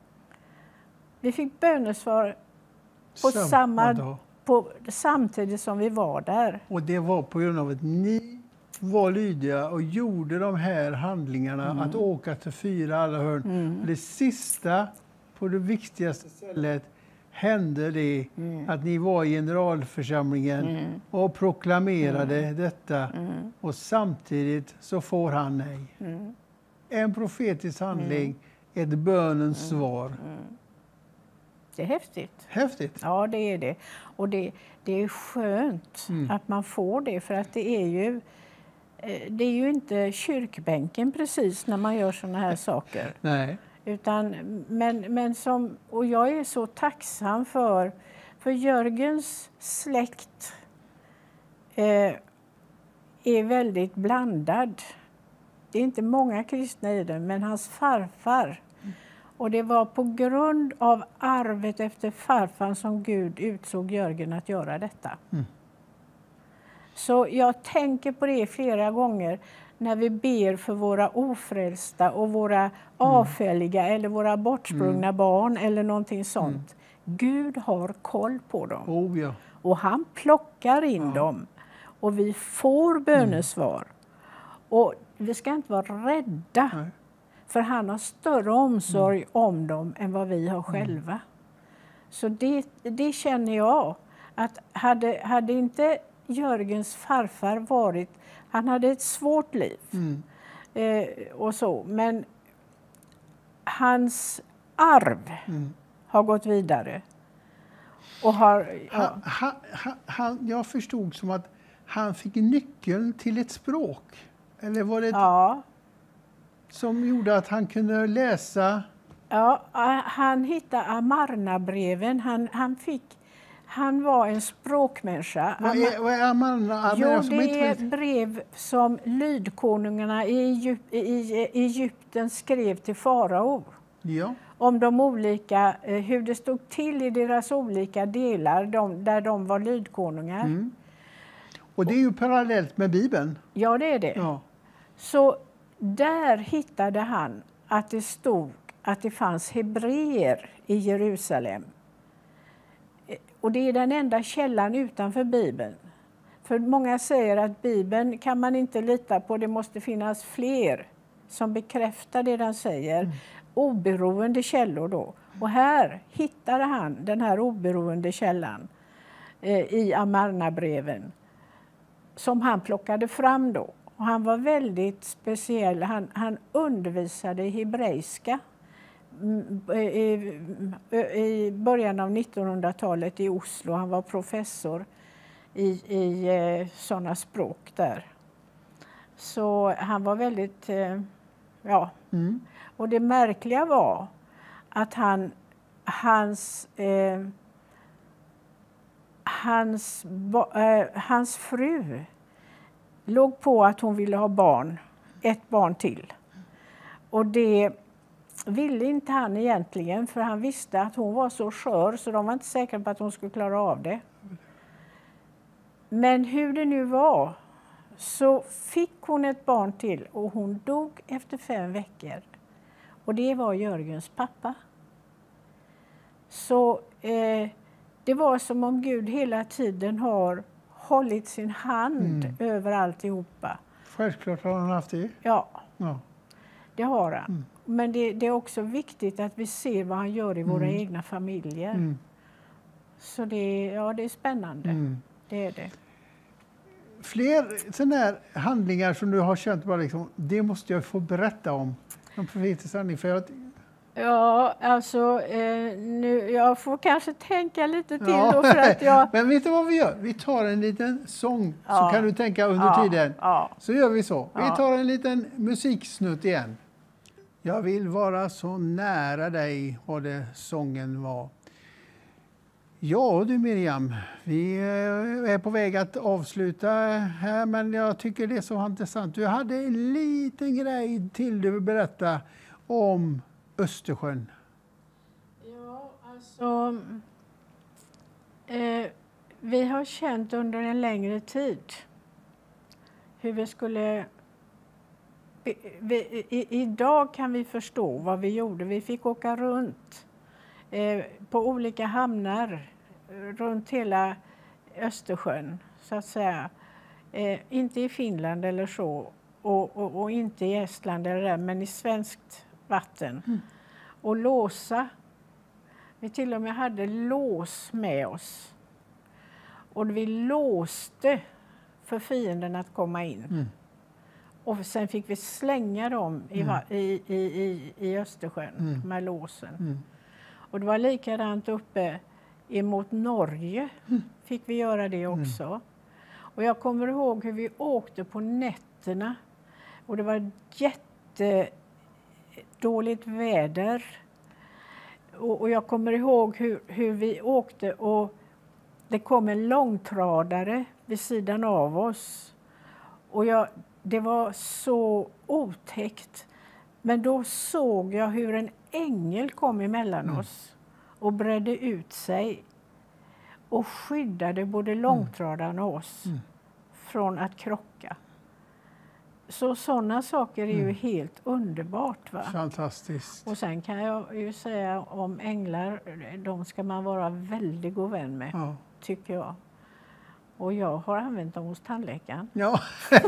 Vi fick bönesvar på samma, samma på, samtidigt som vi var där. Och det var på grund av att ni var lydiga och gjorde de här handlingarna, mm. att åka till fyra alla hörn. Mm. Det sista på det viktigaste stället hände det mm. att ni var i generalförsamlingen mm. och proklamerade mm. detta mm. och samtidigt så får han nej. Mm. En profetisk handling, mm. ett bönens mm. svar. Mm. Det är häftigt. Häftigt. Ja, det är det. Och det, det är skönt mm. att man får det, för att det är ju det är ju inte kyrkbänken precis när man gör såna här saker. Nej. Utan, men, men som, och jag är så tacksam för, för Jörgens släkt eh, är väldigt blandad. Det är inte många kristna i den, men hans farfar. Mm. Och det var på grund av arvet efter farfar som Gud utsåg Jörgen att göra detta. Mm. Så jag tänker på det flera gånger när vi ber för våra ofrälsta och våra mm. avfälliga eller våra bortsprungna mm. barn eller någonting sånt. Mm. Gud har koll på dem. Oh, ja. Och han plockar in ja. dem. Och vi får bönesvar. Mm. Och vi ska inte vara rädda. Nej. För han har större omsorg mm. om dem än vad vi har själva. Mm. Så det, det känner jag. Att hade, hade inte Jörgens farfar varit, han hade ett svårt liv mm. eh, och så, men hans arv mm. har gått vidare och har ja. han, han, han, han, jag förstod som att han fick nyckeln till ett språk, eller var det ett, ja. som gjorde att han kunde läsa? Ja, han hittade Amarna-breven. Han, han fick Han var en språkmänniska. Vad är, vad är Amarna? Jo, det är brev som lydkonungarna i, Egyp, i Egypten skrev till farao. Ja. Om de olika, hur det stod till i deras olika delar, de, där de var lydkonungar. Mm. Och det är ju parallellt med Bibeln. Ja, det är det. Ja. Så där hittade han att det stod att det fanns hebreer i Jerusalem. Och det är den enda källan utanför Bibeln. För många säger att Bibeln kan man inte lita på, det måste finnas fler som bekräftar det den säger. Mm. Oberoende källor då. Och här hittade han den här oberoende källan eh, i Amarna-breven som han plockade fram då. Och han var väldigt speciell. Han, han undervisade i hebreiska I, i början av nittonhundratalet i Oslo. Han var professor i, i eh, sådana språk där. Så han var väldigt, eh, ja. Mm. Och det märkliga var att han, hans, eh, hans, eh, hans fru låg på att hon ville ha barn, ett barn till. Och det ville inte han egentligen, för han visste att hon var så skör så de var inte säkra på att hon skulle klara av det. Men hur det nu var så fick hon ett barn till och hon dog efter fem veckor. Och det var Jörgens pappa. Så eh, det var som om Gud hela tiden har hållit sin hand mm. över alltihopa. Självklart har han haft det. Ja, ja. det har han. Mm. Men det, det är också viktigt att vi ser vad han gör i våra mm. egna familjer. Mm. Så det, ja, det är spännande. Mm. Det är det. Fler sådana här handlingar som du har känt bara liksom, det måste jag få berätta om. En profetisk handling. För jag, Ja, alltså eh, nu, jag får kanske tänka lite till då för att jag... Men vet du vad vi gör? Vi tar en liten sång Ja. så kan du tänka under Ja. tiden. Ja. Så gör vi så. Vi Ja. tar en liten musiksnutt igen. Jag vill vara så nära dig, vad det sången var. Ja du Miriam, vi är på väg att avsluta här, men jag tycker det är så intressant. Du hade en liten grej till du vill berätta om Östersjön. Ja, alltså... Eh, vi har känt under en längre tid hur vi skulle... Vi, vi, i, idag kan vi förstå vad vi gjorde. Vi fick åka runt eh, på olika hamnar runt hela Östersjön, så att säga. Eh, inte i Finland eller så, och, och, och inte i Estland eller där, men i svenskt vatten. Mm. Och låsa. Vi till och med hade lås med oss. Och vi låste för fienden att komma in. Mm. Och sen fick vi slänga dem i, mm. i, i, i, i Östersjön mm. med låsen. Mm. Och det var likadant uppe emot Norge. Mm. Fick vi göra det också. Mm. Och jag kommer ihåg hur vi åkte på nätterna. Och det var jättedåligt väder. Och, och jag kommer ihåg hur, hur vi åkte och det kom en långtradare vid sidan av oss. Och jag, det var så otäckt. Men då såg jag hur en ängel kom emellan mm. oss och bredde ut sig och skyddade både långtradaren och oss mm. från att krocka. Så sådana saker är ju mm. helt underbart. Va? Fantastiskt. Och sen kan jag ju säga om änglar, de ska man vara väldigt god vän med, ja. Tycker jag. Och jag har använt dem hos tandläkaren. Ja,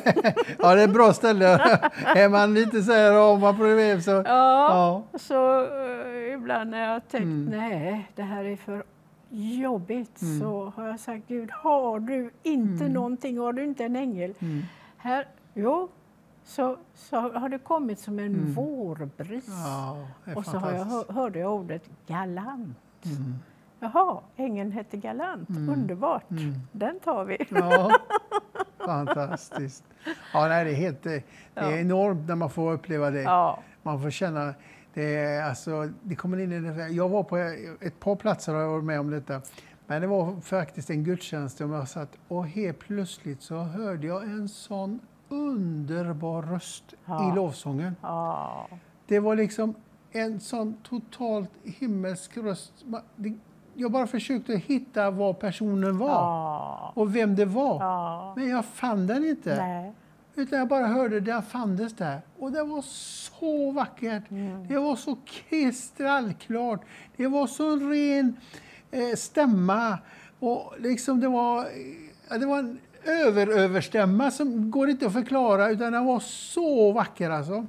ja det är ett bra ställe. Är man lite så här om man problem så... Ja, ja. så uh, ibland när jag har tänkt, mm. nej, det här är för jobbigt, mm. så har jag sagt, Gud, har du inte mm. någonting, har du inte en ängel? Mm. Här, jo, så, så har det kommit som en mm. vårbris. Ja, och så har jag, hörde jag ordet galant. Mm. Jaha, ängeln hette Galant. Mm. Underbart. Mm. Den tar vi. Ja, fantastiskt. Ja, nej, det är helt det är ja. enormt när man får uppleva det. Ja. Man får känna det. Är, alltså, det kommer in i det. Jag var på ett par platser och jag var med om detta. Men det var faktiskt en gudstjänst och jag satt och helt plötsligt så hörde jag en sån underbar röst ja. i lovsången. Ja. Det var liksom en sån totalt himmelsk röst. Det, Jag bara försökte hitta vad personen var ja. och vem det var. Ja. Men jag fann den inte. Nej. Utan jag bara hörde det fanns där. Och det var så vackert. Mm. Det var så kristallklart. Det var så ren eh, stämma. Och liksom det var, ja, det var en överöverstämma som går inte att förklara. Utan den var så vacker alltså.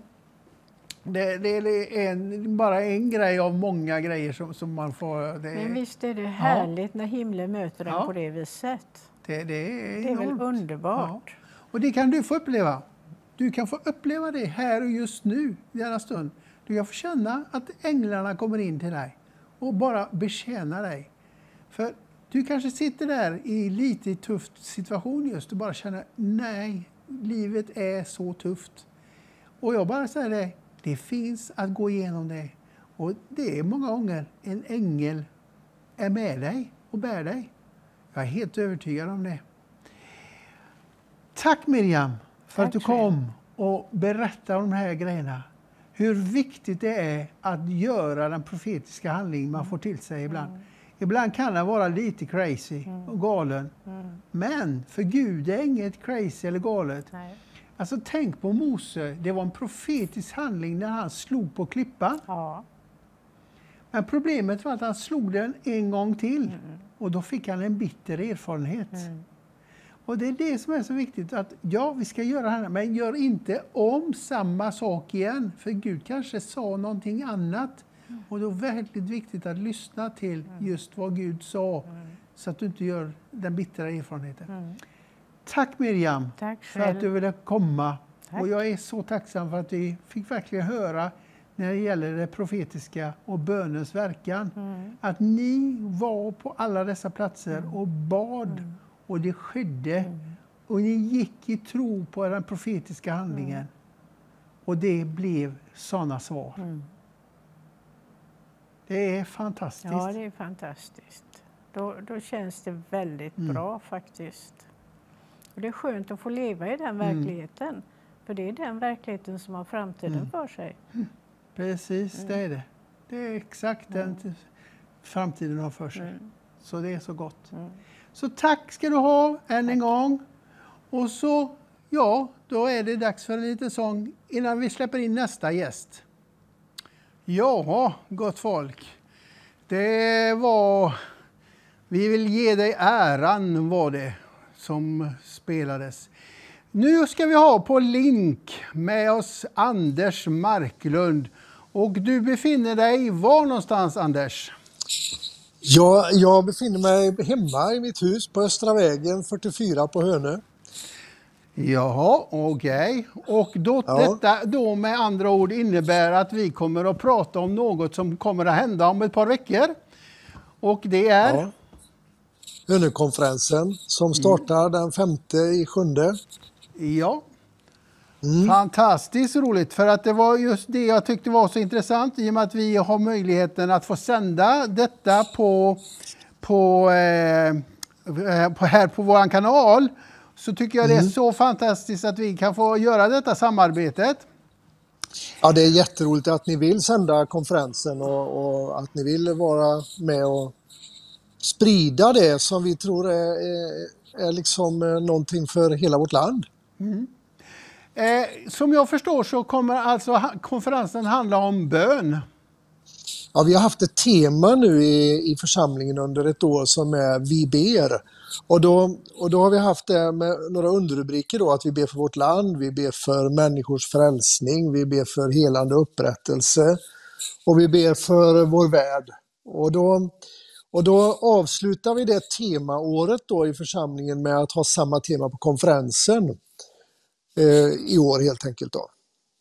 Det, det är en, bara en grej av många grejer som, som man får... Det är, men visst är det härligt ja. när himlen möter en ja. på det viset. Det, det är, det är väl underbart. Ja. Och det kan du få uppleva. Du kan få uppleva det här och just nu, i denna stund. Du kan få känna att änglarna kommer in till dig och bara betjäna dig. För du kanske sitter där i lite tuff situation just och bara känner, nej, livet är så tufft. Och jag bara säger det. Det finns att gå igenom det. Och det är många gånger en ängel är med dig och bär dig. Jag är helt övertygad om det. Tack Miriam för Tack att du kom och berättade om de här grejerna. Hur viktigt det är att göra den profetiska handling man får till sig ibland. Mm. Ibland kan den vara lite crazy mm. och galen. Mm. Men för Gud är inget crazy eller galet. Nej. Alltså tänk på Mose, det var en profetisk handling när han slog på klippan. Ja. Men problemet var att han slog den en gång till mm. och då fick han en bitter erfarenhet. Mm. Och det är det som är så viktigt, att ja, vi ska göra det här, men gör inte om samma sak igen. För Gud kanske sa någonting annat. Mm. Och då är det väldigt viktigt att lyssna till mm. just vad Gud sa mm. så att du inte gör den bittra erfarenheten. Mm. Tack Miriam Tack för att du ville komma. Tack. Och jag är så tacksam för att vi fick verkligen höra när det gäller det profetiska och bönens verkan. Mm. Att ni var på alla dessa platser Mm. och bad Mm. och det skedde. Mm. Och ni gick i tro på den profetiska handlingen. Mm. Och det blev sådana svar. Mm. Det är fantastiskt. Ja, det är fantastiskt. Då, då känns det väldigt Mm. bra faktiskt. Och det är skönt att få leva i den verkligheten. För det är den verkligheten som har framtiden Mm. för sig. Precis, Mm. det är det. Det är exakt den Mm. t- framtiden har för sig. Mm. Så det är så gott. Mm. Så tack ska du ha än en gång. Och så, ja, då är det dags för en liten sång innan vi släpper in nästa gäst. Ja, gott folk. Det var Vi vill ge dig äran var det som spelades. Nu ska vi ha på link med oss Anders Marklund. Och du befinner dig var någonstans, Anders? Ja, jag befinner mig hemma i mitt hus på Östra vägen fyrtiofyra på Hönö. Jaha, okej. Okay. Och då, Ja. detta då med andra ord innebär att vi kommer att prata om något som kommer att hända om ett par veckor. Och det är... Ja. Hönökonferensen som startar den femte i sjunde. Ja. Mm. Fantastiskt roligt, för att det var just det jag tyckte var så intressant i och med att vi har möjligheten att få sända detta på, på, eh, på här på vår kanal. Så tycker jag Mm. det är så fantastiskt att vi kan få göra detta samarbetet. Ja, det är jätteroligt att ni vill sända konferensen och, och att ni vill vara med och sprida det som vi tror är, är, är liksom eh, någonting för hela vårt land. Mm. Eh, som jag förstår så kommer alltså ha- konferensen handla om bön. Ja, vi har haft ett tema nu i, i församlingen under ett år som är Vi ber. Och då, och då har vi haft det med några underrubriker då, att vi ber för vårt land, vi ber för människors frälsning, vi ber för helande upprättelse och vi ber för vår värld. Och då, och då avslutar vi det temaåret då i församlingen med att ha samma tema på konferensen eh, i år helt enkelt då.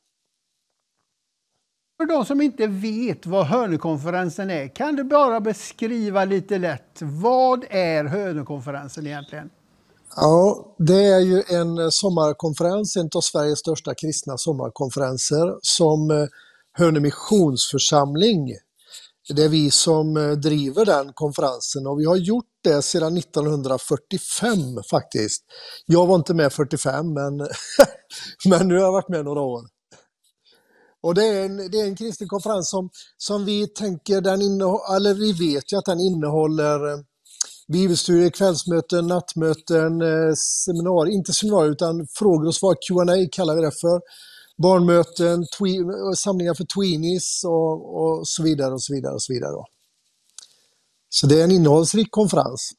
För de som inte vet vad Hönökonferensen är, kan du bara beskriva lite lätt, vad är Hönökonferensen egentligen? Ja, det är ju en sommarkonferens, en av Sveriges största kristna sommarkonferenser som eh, Hönö missionsförsamling. Det är vi som eh, driver den konferensen och vi har gjort det sedan nittonhundrafyrtiofem faktiskt. Jag var inte med fyrtiofem men, men nu har jag varit med några år. Och det är en, det är en kristen konferens som, som vi tänker, den innehåller, eller vi vet ju att den innehåller eh, bibelstudier, kvällsmöten, nattmöten, eh, seminarier, inte seminarier utan frågor och svar, Q and A kallar vi det för. Barnmöten, twe- samlingar för tweenies och, och så vidare och så vidare och så vidare. Då. Så det är en innehållsrik konferens.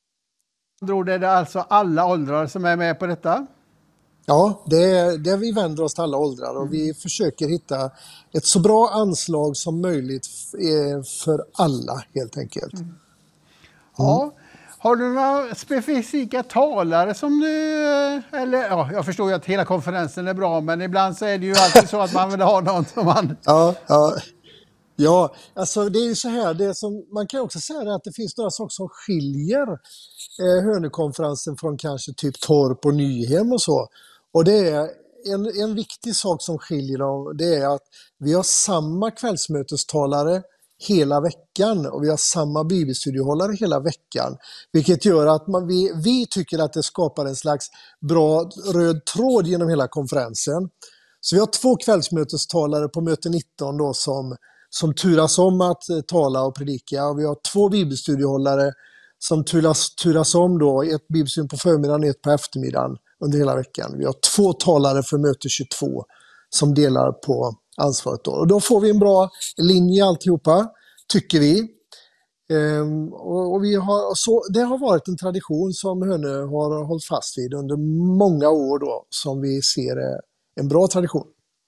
Då är det alltså alla åldrar som är med på detta? Ja, det är, det är vi vänder oss till alla åldrar och vi försöker hitta ett så bra anslag som möjligt f- för alla helt enkelt. Mm. Ja. Har du några specifika talare som du, eller ja, jag förstår ju att hela konferensen är bra, men ibland så är det ju alltid så att man vill ha någon som man... Ja, ja. Ja, alltså det är ju så här, det som, man kan också säga det att det finns några saker som skiljer eh, Hönökonferensen från kanske typ Torp och Nyhem och så. Och det är en, en viktig sak som skiljer dem, det är att vi har samma kvällsmötestalare hela veckan och vi har samma bibelstudiehållare hela veckan. Vilket gör att man, vi, vi tycker att det skapar en slags bra röd tråd genom hela konferensen. Så vi har två kvällsmötestalare på möte nitton då som, som turas om att eh, tala och predika. Och vi har två bibelstudiehållare som turas, turas om då, ett bibelstudium på förmiddagen och ett på eftermiddagen under hela veckan. Vi har två talare för möte tjugotvå som delar på ansvaret då. Och då får vi en bra linje alltihopa, tycker vi. Ehm, och, och vi har, så, det har varit en tradition som Hönö har hållit fast vid under många år då, som vi ser är en bra tradition.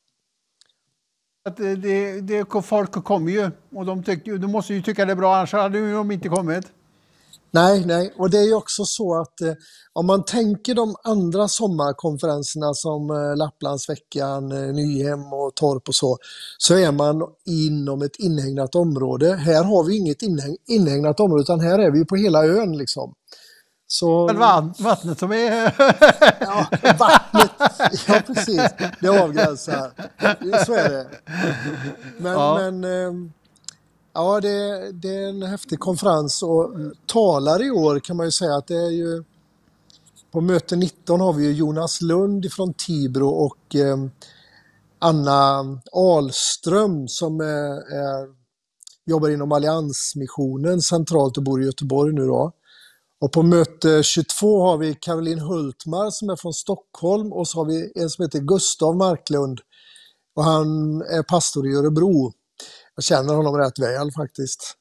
Att det, det, det, folk kommer ju och de, tycker, de måste ju tycka det är bra, annars hade de inte kommit. Nej, nej. Och det är ju också så att eh, om man tänker de andra sommarkonferenserna som eh, Lapplandsveckan, eh, Nyhem och Torp och så, så är man inom ett inhägnat område. Här har vi inget inhäg inhägnat område utan här är vi på hela ön liksom. Så, Men vatt- vattnet som är... ja, vattnet, ja precis, det avgränsar. Så är det. Men, Ja. men ehm, ja, det, det är en häftig konferens och talare i år kan man ju säga att det är ju på möte nitton har vi ju Jonas Lund från Tibro och eh, Anna Ahlström som är, är, jobbar inom Alliansmissionen centralt och bor i Göteborg nu då. Och på möte tjugotvå har vi Caroline Hultmar som är från Stockholm och så har vi en som heter Gustav Marklund och han är pastor i Örebro. Jag känner honom rätt väl faktiskt.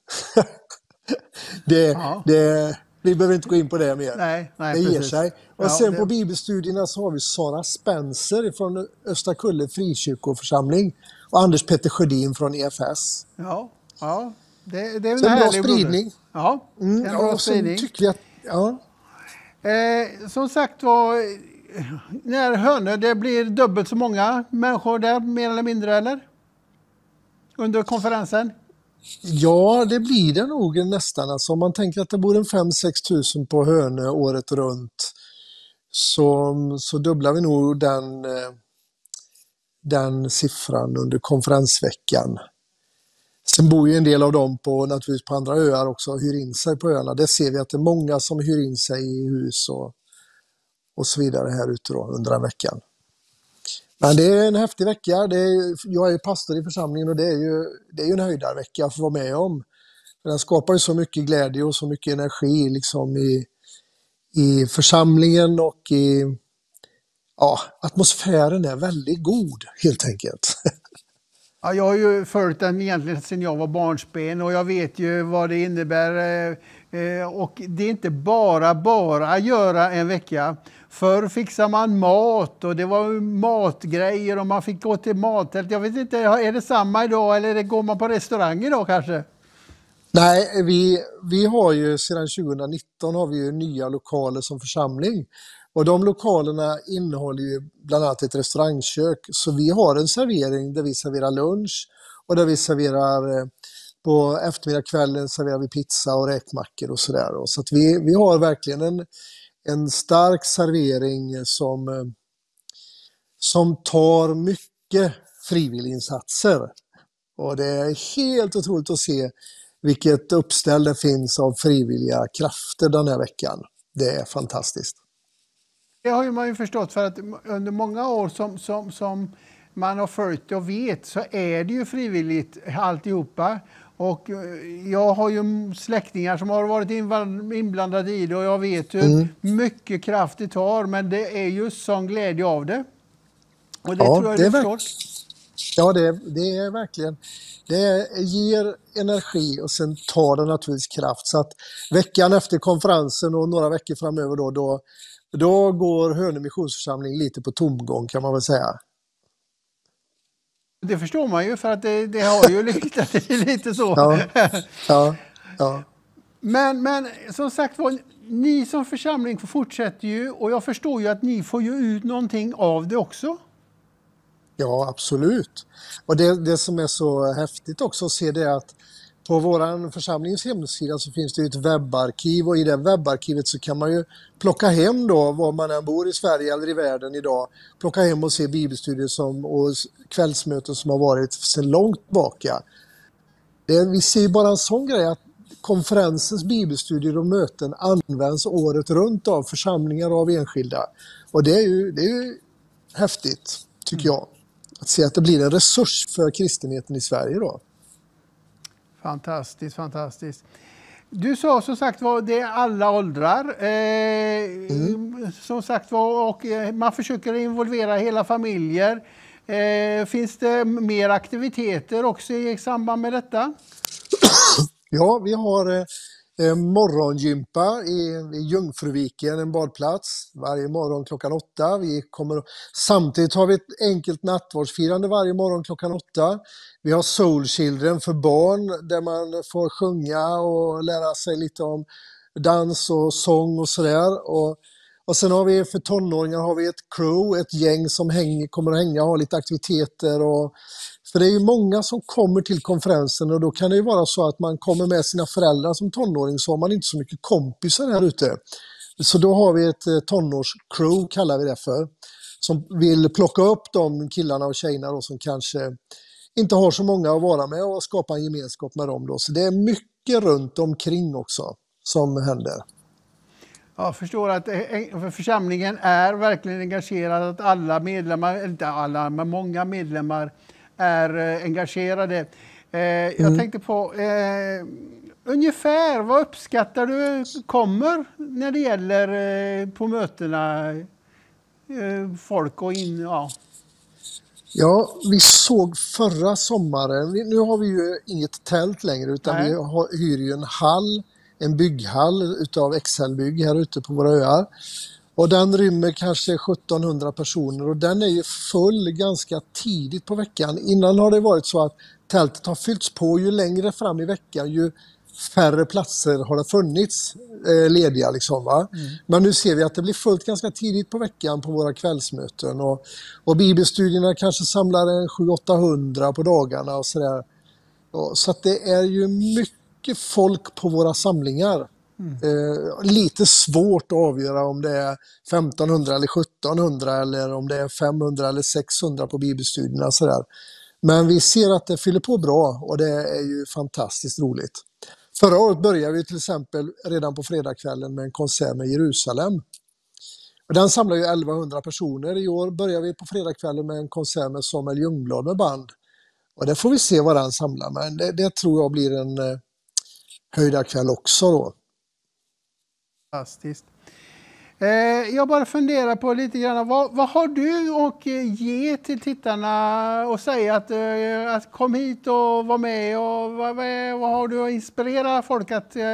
det, Ja. det, vi behöver inte gå in på det mer. Nej, nej, det ger precis. sig. Och Ja, sen det- på bibelstudierna så har vi Sara Spencer från Östra Kulle frikyrkoförsamling och Anders Petter Sjödin från E F S. Ja, ja. Det, det är en Så en bra härlig spridning. broder. Ja, Mm, en bra ja, sen spridning. tycker vi att, ja, Eh, som sagt var, när Hönö, det blir dubbelt så många människor där, mer eller mindre, eller? Under konferensen? ja, det blir det nog nästan. Alltså, om man tänker att det bor en fem sex tusen på Hönö året runt så, så dubblar vi nog den, eh, den siffran under konferensveckan. Sen bor ju en del av dem på, naturligtvis på andra öar också och hyr in sig på öarna. Det ser vi att det är många som hyr in sig i hus och, och så vidare här ute då, under den veckan. Men det är en häftig vecka. Det är, jag är ju pastor i församlingen och det är ju, det är ju en höjdarvecka att få vara med om. Den skapar ju så mycket glädje och så mycket energi liksom i, i församlingen och i, ja, atmosfären är väldigt god helt enkelt. Ja, jag har ju följt den egentligen sedan jag var barnsben och jag vet ju vad det innebär. eh, eh, Och det är inte bara, bara att göra en vecka. Förr fixar man mat och det var ju matgrejer och man fick gå till mattält. Jag vet inte, är det samma idag eller är det- går man på restaurang idag kanske? Nej, vi, vi har ju sedan tjugonitton har vi ju nya lokaler som församling. Och de lokalerna innehåller ju bland annat ett restaurangkök. Så vi har en servering där vi serverar lunch och där vi serverar eh, på eftermiddagskvällen serverar vi pizza och räkmackor och sådär. Så att vi, vi har verkligen en, en stark servering som, eh, som tar mycket frivilliginsatser. Och det är helt otroligt att se vilket uppställ det finns av frivilliga krafter den här veckan. Det är fantastiskt. Det har ju man ju förstått för att under många år som, som, som man har följt det och vet så är det ju frivilligt alltihopa. Och eh, jag har ju släktingar som har varit invan- inblandade i det och jag vet hur Mm. mycket kraft det tar men det är ju sån glädje av det. Och det Ja, tror jag det du är förstår. verk- Ja, det, det är verkligen. Det ger energi och sen tar det naturligtvis kraft. Så att veckan efter konferensen och några veckor framöver då, då, då går Hönö missionsförsamling lite på tomgång kan man väl säga. Det förstår man ju för att det, det har ju lite, det är lite så. Ja, ja, ja. Men, men som sagt var, ni som församling fortsätter ju och jag förstår ju att ni får ju ut någonting av det också. Ja, absolut. Och det, det som är så häftigt också att se det är att på vår församlings hemsida så finns det ju ett webbarkiv och i det webbarkivet så kan man ju plocka hem då var man än bor i Sverige eller i världen idag. Plocka hem och se bibelstudier som, och kvällsmöten som har varit sedan långt tillbaka. Det, vi ser ju bara en sån grej att konferensens bibelstudier och möten används året runt av församlingar och av enskilda. Och det är ju, det är ju häftigt tycker jag. Att se att det blir en resurs för kristenheten i Sverige då. Fantastiskt, fantastiskt. Du sa som sagt var det är alla åldrar. Eh, Mm. Som sagt var och eh, man försöker involvera hela familjer. Eh, finns det mer aktiviteter också i samband med detta? Ja, vi har eh, morgongympa i, i Jungfruviken, en badplats, varje morgon klockan åtta. Vi kommer, samtidigt har vi ett enkelt nattvardsfirande varje morgon klockan åtta. Vi har Soul Children för barn där man får sjunga och lära sig lite om dans och sång och sådär. Och, och sen har vi för tonåringar har vi ett crew, ett gäng som häng, kommer att hänga och ha lite aktiviteter. Och, för det är ju många som kommer till konferensen och då kan det ju vara så att man kommer med sina föräldrar som tonåring, så har man inte så mycket kompisar här ute. Så då har vi ett eh, tonårscrew, kallar vi det för, som vill plocka upp de killarna och tjejerna då, som kanske inte har så många att vara med och skapa en gemenskap med dem. Då. Så det är mycket runt omkring också som händer. Jag förstår att eh, församlingen är verkligen engagerad, att alla medlemmar, inte alla, men många medlemmar är eh, engagerade. Eh, jag Mm. tänkte på, eh, ungefär vad uppskattar du kommer när det gäller eh, på mötena, eh, folk och in, ja. Ja, vi såg förra sommaren, vi- nu har vi ju inget tält längre utan Nej. vi har, hyr ju en hall, en bygghall utav X L-bygg här ute på våra öar. Och den rymmer kanske sjuttonhundra personer och den är ju full ganska tidigt på veckan. Innan har det varit så att tältet har fyllts på ju längre fram i veckan, ju färre platser har det funnits eh, lediga. Liksom, va? Men nu ser vi att det blir fullt ganska tidigt på veckan på våra kvällsmöten. Och, och bibelstudierna kanske samlar en sju till åttahundra på dagarna och sådär. Ja, så att det är ju mycket folk på våra samlingar. Eh, lite svårt att avgöra om det är femtonhundra eller sjuttonhundra eller om det är femhundra eller sexhundra på bibelstudierna. Sådär. Men vi ser att det fyller på bra och det är ju fantastiskt roligt. Förra året började vi till exempel redan på fredagskvällen med en konsert med Jerusalem. Och den samlar ju elvahundra personer. I år börjar vi på fredagskvällen med en konsert med Samuel Ljungblad med band. Och det får vi se vad den samlar, men det, det tror jag blir en eh, höjdarkväll också då. Fantastiskt. Eh, jag bara funderar på lite grann, vad, vad har du att eh, ge till tittarna och säga att, eh, att kom hit och var med, och vad, vad, är- vad har du att inspirera folk att... Eh,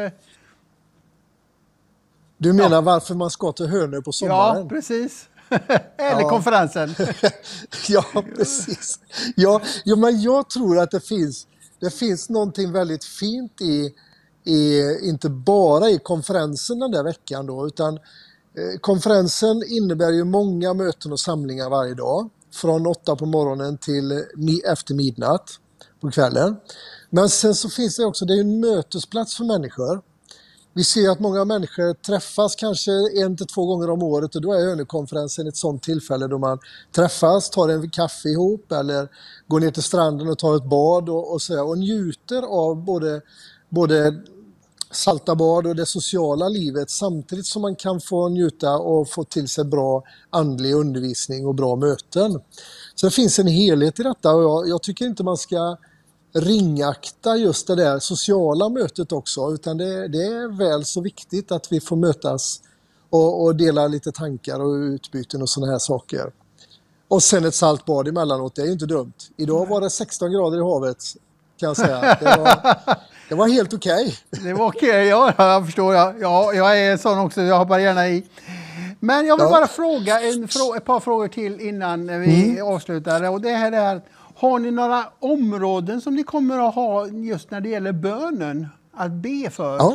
Du menar varför man ska till Hönö på sommaren? ja, precis. Eller Ja. konferensen. Ja, precis. Ja, ja, men jag tror att det finns, det finns någonting väldigt fint i, i, inte bara i konferensen den där veckan då, utan eh, konferensen innebär ju många möten och samlingar varje dag. Från åtta på morgonen till mi, efter midnatt på kvällen. Men sen så finns det också, det är ju en mötesplats för människor. Vi ser att många människor träffas kanske en till två gånger om året och då är Hönökonferensen ett sådant tillfälle då man träffas, tar en kaffe ihop eller går ner till stranden och tar ett bad och, och, så, och njuter av både, både salta bad och det sociala livet samtidigt som man kan få njuta och få till sig bra andlig undervisning och bra möten. Så det finns en helhet i detta och jag, jag tycker inte man ska ringakta just det där sociala mötet också, utan det, det är väl så viktigt att vi får mötas och, och dela lite tankar och utbyten och sådana här saker. Och sen ett saltbad emellanåt, det är ju inte dumt. Idag var det sexton grader i havet, kan jag säga. Det var, det var helt okej. Det var okej, ja, jag förstår. Ja, ja, jag är sån också, jag hoppar gärna i. Men jag vill Ja. bara fråga en, frå- ett par frågor till innan vi avslutar. Och det här är, har ni några områden som ni kommer att ha just när det gäller bönen att be för? Ja.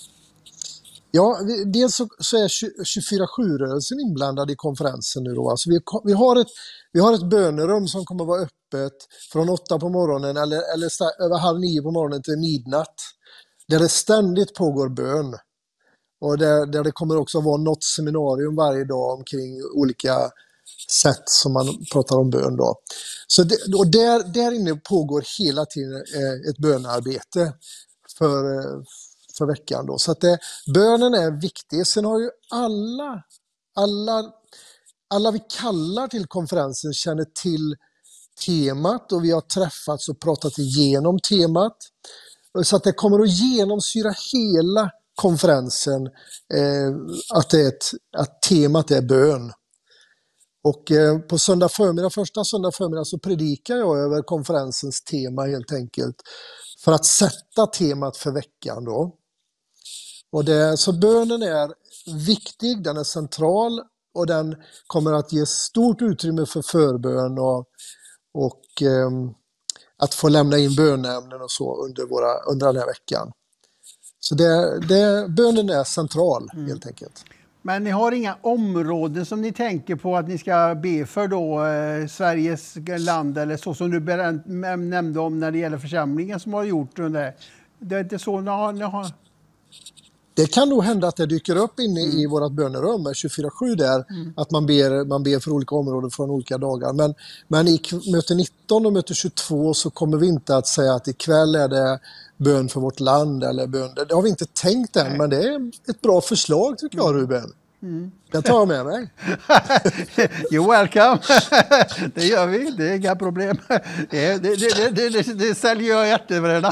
Ja, vi- dels så, så är tjugofyra sju-rörelsen inblandad i konferensen nu då. Alltså vi, ko- vi, har ett, vi har ett bönerum som kommer att vara öppet från åtta på morgonen eller, eller sta- över halv nio på morgonen till midnatt. Där det ständigt pågår bön. Och där, där det kommer också vara något seminarium varje dag omkring olika sätt som man pratar om bön då. Så det, och där, där inne pågår hela tiden eh, ett bönarbete för, eh, för veckan då. Så att det, bönen är viktig. Sen har ju alla, alla, alla vi kallar till konferensen känner till temat och vi har träffats och pratat igenom temat. Så att det kommer att genomsyra hela konferensen eh, att, det är ett, att temat är bön. Och eh, på söndag förmiddag, första söndag förmiddag så predikar jag över konferensens tema helt enkelt. För att sätta temat för veckan då. Och det, så bönen är viktig, den är central och den kommer att ge stort utrymme för förbön och, och ehm, att få lämna in bönämnen och så under, våra, under den här veckan. Så det, det, bönen är central mm. helt enkelt. Men ni har inga områden som ni tänker på att ni ska be för då, eh, Sveriges land eller så som du nämnde om när det gäller församlingen som har gjort det. Det är inte så ni har... Ni har... Det kan nog hända att det dyker upp inne mm. i vårt bönerum tjugofyra sju där, mm. att man ber, man ber för olika områden från olika dagar. Men, men i möte nitton och möte tjugotvå så kommer vi inte att säga att ikväll är det bön för vårt land eller bön. Det har vi inte tänkt än, Nej. Men det är ett bra förslag tycker jag, Ruben. Mm. Jag tar med mig. You're welcome. Det gör vi, det är inga problem. Det, det, det, det, det, det säljer jag jättebräna.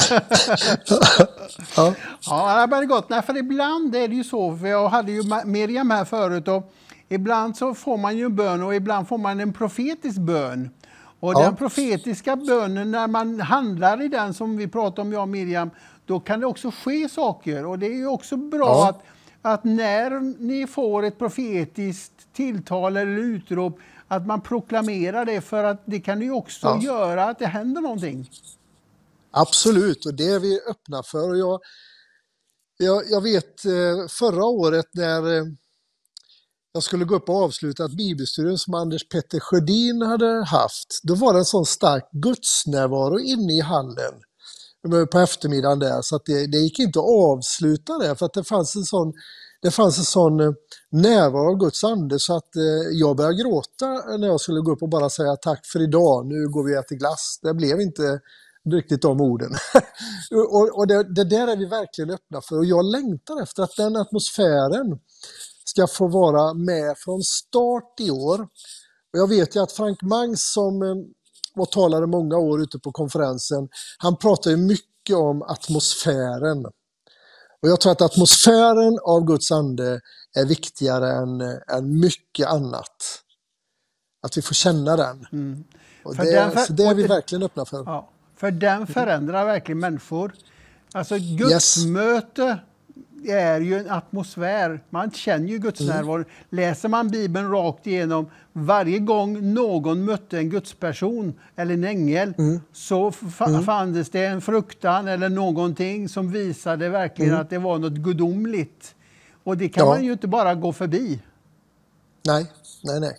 Ja, ja, det är gott. Nej, för ibland är det ju så, för jag hade ju Miriam här förut och ibland så får man ju en bön och ibland får man en profetisk bön. Och ja. Den profetiska bönen, när man handlar i den som vi pratar om, jag och Miriam, då kan det också ske saker. Och det är ju också bra ja. att, att när ni får ett profetiskt tilltal eller utrop, att man proklamerar det, för att det kan ju också ja. göra att det händer någonting. Absolut, och det är vi öppna för. Och jag, jag, jag vet förra året när jag skulle gå upp och avsluta ett bibelstudium som Anders Petter Sjödin hade haft. Då var det en sån stark gudsnärvaro inne i hallen på eftermiddagen där. Så att det, det gick inte att avsluta det, för att det fanns en sån, det fanns en sån närvaro av Guds ande så att eh, jag började gråta när jag skulle gå upp och bara säga tack för idag, nu går vi och äter glass. Det blev inte riktigt de orden. och och det, det där är vi verkligen öppna för. Och jag längtar efter att den atmosfären ska få vara med från start i år. Och jag vet ju att Frank Mangs, som var talare många år ute på konferensen, han pratar ju mycket om atmosfären. Och jag tror att atmosfären av Guds ande är viktigare än, än mycket annat. Att vi får känna den. Mm. Och det, den för, så det är vi det, verkligen öppna för. Ja, för den förändrar verkligen människor. Alltså Guds yes. möte är ju en atmosfär. Man känner ju Guds mm. närvaro. Läser man Bibeln rakt igenom, varje gång någon mötte en gudsperson eller en ängel, mm. så mm. fanns det en fruktan eller någonting som visade verkligen mm. att det var något gudomligt. Och det kan ja. man ju inte bara gå förbi. Nej, nej, nej.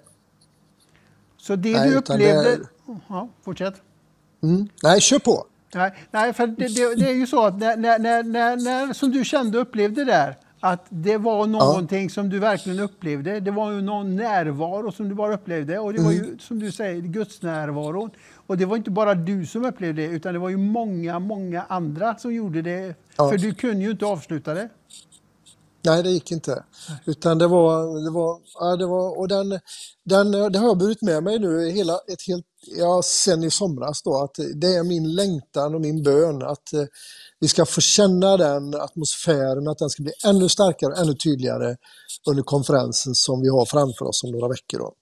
Så det nej, du upplevde... Det... Ja, fortsätt. Mm. Nej, kör på. Nej, nej, för det, det, det är ju så att när, när, när, när, som du kände och upplevde där, att det var någonting ja. som du verkligen upplevde. Det var ju någon närvaro som du bara upplevde. Och det mm. var ju, som du säger, Guds närvaro. Och det var inte bara du som upplevde det, utan det var ju många, många andra som gjorde det. Ja. För du kunde ju inte avsluta det. Nej, det gick inte. Utan det var, det var, ja, det var, och den, den, det har jag burit med mig nu hela, ett helt, ja, sen i somras då, att det är min längtan och min bön att eh, vi ska få känna den atmosfären, att den ska bli ännu starkare, ännu tydligare under konferensen som vi har framför oss om några veckor då.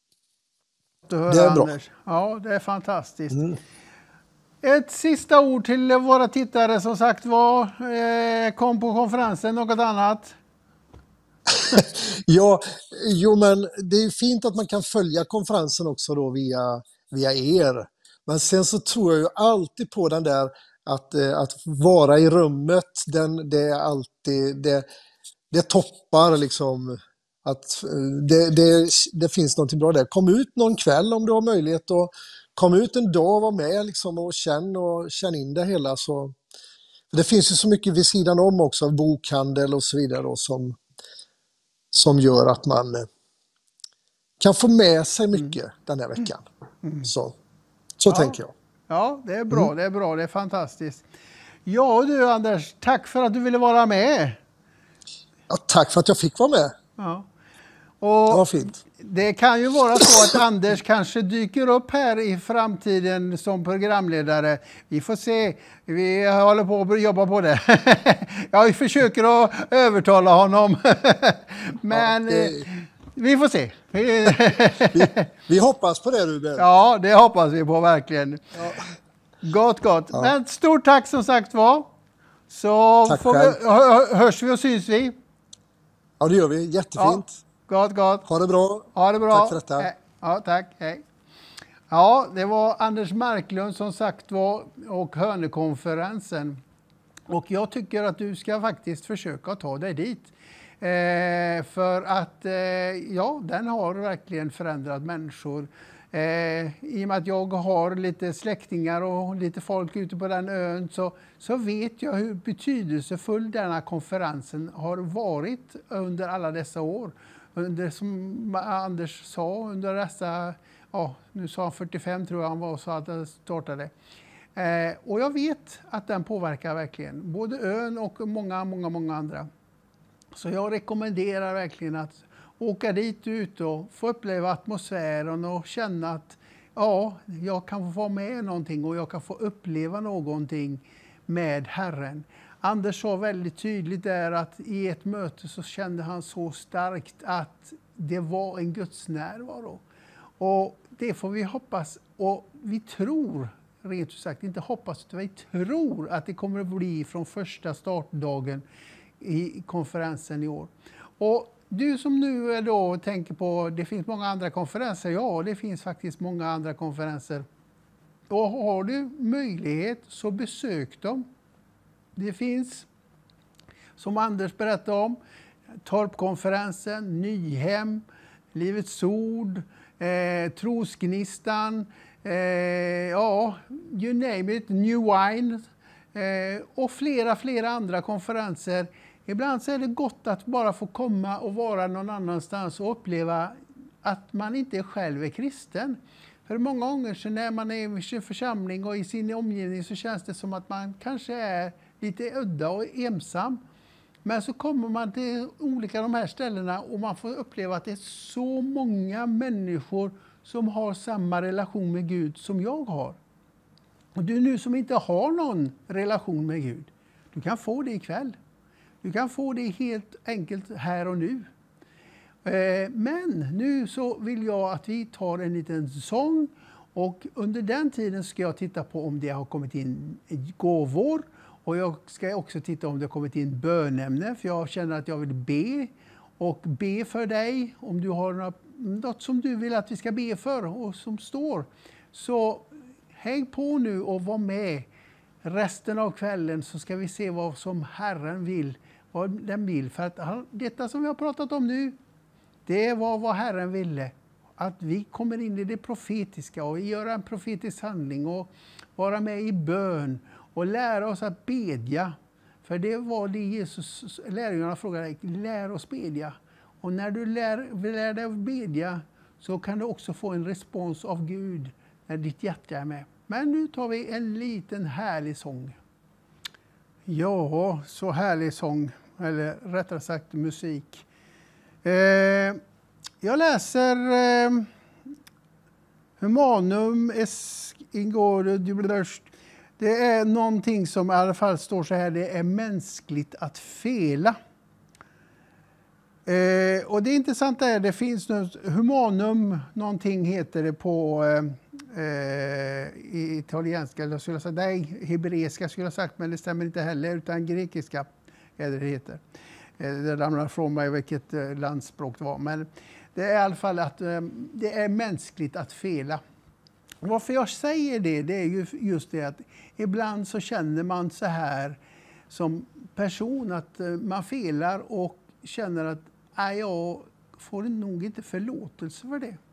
Höra, det är bra. Anders. Ja, det är fantastiskt. Mm. Ett sista ord till våra tittare, som sagt var, eh, kom på konferensen, något annat? Ja, jo, men det är fint att man kan följa konferensen också då via, via er. Men sen så tror jag ju alltid på den där att, att vara i rummet, den, det är alltid, det, det toppar liksom, att det, det, det finns något bra där. Kom ut någon kväll om du har möjlighet och kom ut en dag och var med liksom och känn och känn in det hela. Så, det finns ju så mycket vid sidan om också, av bokhandel och så vidare då, som, som gör att man kan få med sig mycket mm. den här veckan. Mm. Så, så ja. tänker jag. Ja, det är bra, mm. det är bra, det är fantastiskt. Ja du Anders, tack för att du ville vara med. Ja, tack för att jag fick vara med. Ja. Och det var fint. Det kan ju vara så att Anders kanske dyker upp här i framtiden som programledare. Vi får se. Vi håller på att jobba på det. Jag försöker att övertala honom. Men ja, det... vi får se. vi, vi hoppas på det, Ruben. Ja, det hoppas vi på verkligen. Ja. Gott, gott. Ja. Men stort tack som sagt var. Så tack får vi, hörs vi och syns vi. Ja, det gör vi. Jättefint. Ja. Gott, gott. Ha det bra. Ha det bra. Tack för detta. Ja, tack. Hej. Ja, det var Anders Marklund som sagt var, och Hörnekonferensen. Och jag tycker att du ska faktiskt försöka ta dig dit. Eh, för att eh, ja, den har verkligen förändrat människor. Eh, I och med att jag har lite släktingar och lite folk ute på den ön så, så vet jag hur betydelsefull denna konferensen har varit under alla dessa år. Under, som Anders sa, under dessa, ja, nu sa han fyrtiofem tror jag han var så att det startade. Eh, och jag vet att den påverkar verkligen både ön och många, många, många andra. Så jag rekommenderar verkligen att åka dit ut och få uppleva atmosfären och känna att ja, jag kan få vara med någonting och jag kan få uppleva någonting med Herren. Anders sa väldigt tydligt där att i ett möte så kände han så starkt att det var en Guds närvaro. Och det får vi hoppas och vi tror, rent ut sagt, inte hoppas utan vi tror att det kommer att bli från första startdagen i konferensen i år. Och du som nu är då tänker på, det finns många andra konferenser, ja det finns faktiskt många andra konferenser. Och har du möjlighet så besök dem. Det finns, som Anders berättade om, Torpkonferensen, Nyhem, Livets ord, eh, Trosgnistan, eh, ja, you name it, New Wine eh, och flera, flera andra konferenser. Ibland så är det gott att bara få komma och vara någon annanstans och uppleva att man inte själv är kristen. För många gånger så när man är i sin församling och i sin omgivning så känns det som att man kanske är lite udda och ensam. Men så kommer man till olika de här ställena och man får uppleva att det är så många människor som har samma relation med Gud som jag har. Och du nu som inte har någon relation med Gud, du kan få det ikväll. Du kan få det helt enkelt här och nu. Men nu så vill jag att vi tar en liten sång och under den tiden ska jag titta på om det har kommit in gåvor. Och jag ska också titta om det har kommit in bönämne för jag känner att jag vill be. Och be för dig om du har något som du vill att vi ska be för och som står. Så häng på nu och var med resten av kvällen så ska vi se vad som Herren vill. Vad den vill. För att detta som vi har pratat om nu, det var vad Herren ville. Att vi kommer in i det profetiska och göra en profetisk handling och vara med i bön och lära oss att bedja. För det var det Jesus, lärjungarna frågade, lär oss bedja. Och när du lär, lär dig bedja så kan du också få en respons av Gud när ditt hjärta är med. Men nu tar vi en liten härlig sång. Ja, så härlig sång, eller rättare sagt musik. Eh, jag läser eh, Humanum es ingore dublörst. Det är någonting som i alla fall står så här, det är mänskligt att fela. Eh, och det intressanta är, det finns något, humanum, någonting heter det på eh, i italienska, eller skulle jag säga, nej, hebreiska skulle jag sagt, men det stämmer inte heller, utan grekiska är det det heter. Eh, det ramlar från mig vilket eh, landspråk det var, men det är i alla fall att eh, det är mänskligt att fela. Och varför jag säger det, det är ju just det att ibland så känner man så här som person att eh, man felar och känner att nej, jag får nog inte förlåtelse för det.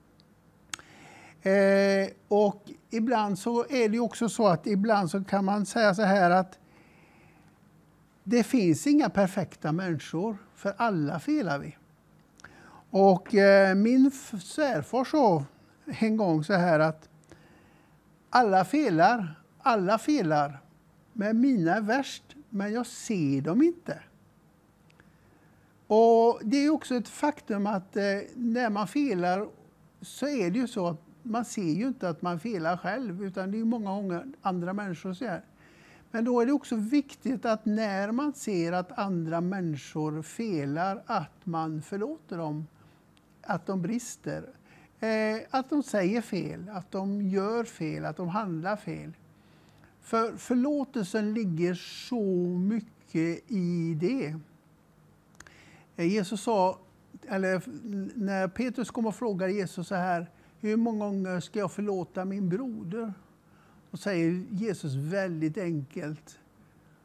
Eh, och ibland så är det också så att ibland så kan man säga så här att det finns inga perfekta människor, för alla felar vi. Och eh, min svärfar sa en gång så här att alla felar, alla felar, men mina är värst, men jag ser dem inte. Och det är också ett faktum att eh, när man felar så är det ju så att man ser ju inte att man felar själv, utan det är många gånger andra människor som ser. Men då är det också viktigt att när man ser att andra människor felar, att man förlåter dem, att de brister. Eh, att de säger fel, att de gör fel, att de handlar fel. För förlåtelsen ligger så mycket i det. Jesus sa, eller när Petrus kom och frågade Jesus så här, hur många gånger ska jag förlåta min broder? Och säger Jesus väldigt enkelt,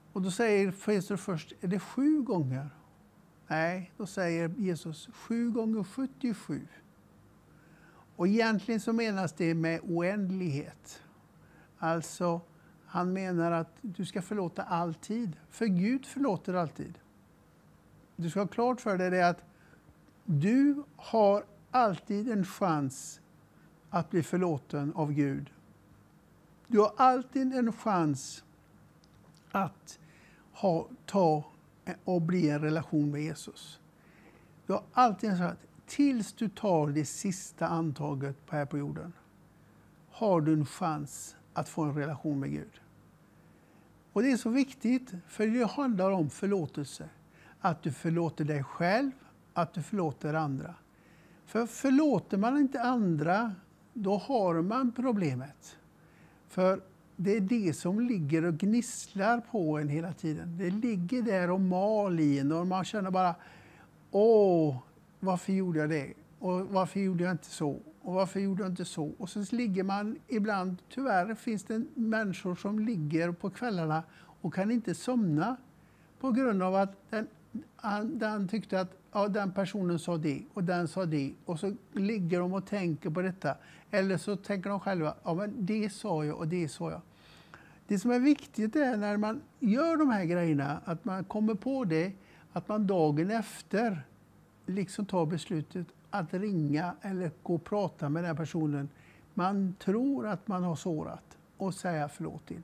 Och då säger Jesus först, är det sju gånger? Nej, då säger Jesus sju gånger sjuttiosju. Och egentligen så menas det med oändlighet. Alltså, han menar att du ska förlåta alltid. För Gud förlåter alltid. Du ska ha klart för dig det att du har alltid en chans att bli förlåten av Gud. Du har alltid en chans att ha, ta och bli en relation med Jesus. Du har alltid en chans. Tills du tar det sista antaget här på jorden har du en chans att få en relation med Gud. Och det är så viktigt, för det handlar om förlåtelse. Att du förlåter dig själv, att du förlåter andra. För förlåter man inte andra, då har man problemet. För det är det som ligger och gnisslar på en hela tiden. Det ligger där och mal i en och man känner bara, åh, varför gjorde jag det? Och varför gjorde jag inte så? Och varför gjorde jag inte så? Och så ligger man ibland, tyvärr finns det människor som ligger på kvällarna och kan inte somna på grund av att den, han, den tyckte att ja, den personen sa det och den sa det. Och så ligger de och tänker på detta. Eller så tänker de själva, ja men det sa jag och det sa jag. Det som är viktigt är när man gör de här grejerna, att man kommer på det, att man dagen efter liksom tar beslutet att ringa eller gå och prata med den personen man tror att man har sårat och säga förlåt till.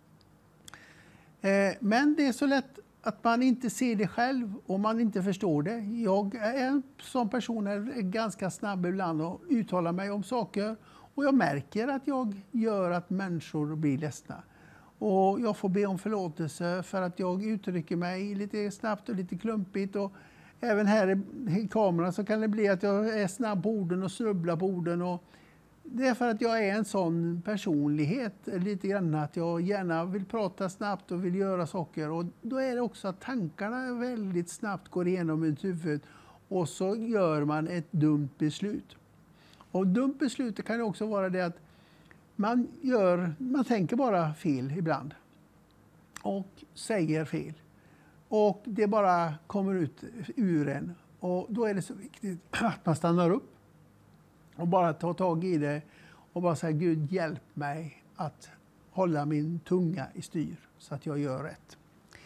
Eh, men det är så lätt att man inte ser det själv och man inte förstår det. Jag är en sån person är ganska snabb ibland och uttalar mig om saker och jag märker att jag gör att människor blir ledsna. Och jag får be om förlåtelse för att jag uttrycker mig lite snabbt och lite klumpigt. Och även här i kameran så kan det bli att jag är snabb på orden och snubblar på orden. Och det är för att jag är en sån personlighet lite grann att jag gärna vill prata snabbt och vill göra saker. Och då är det också att tankarna väldigt snabbt går igenom mitt huvud och så gör man ett dumt beslut. Och dumt beslut kan också vara det att man, gör, man tänker bara fel ibland och säger fel. Och det bara kommer ut ur en. Och då är det så viktigt att man stannar upp och bara tar tag i det och bara säger Gud hjälp mig att hålla min tunga i styr så att jag gör rätt.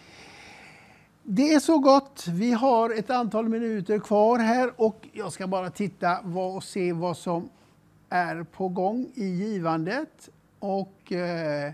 Det är så gott. Vi har ett antal minuter kvar här och jag ska bara titta och se vad som är på gång i givandet. Och eh,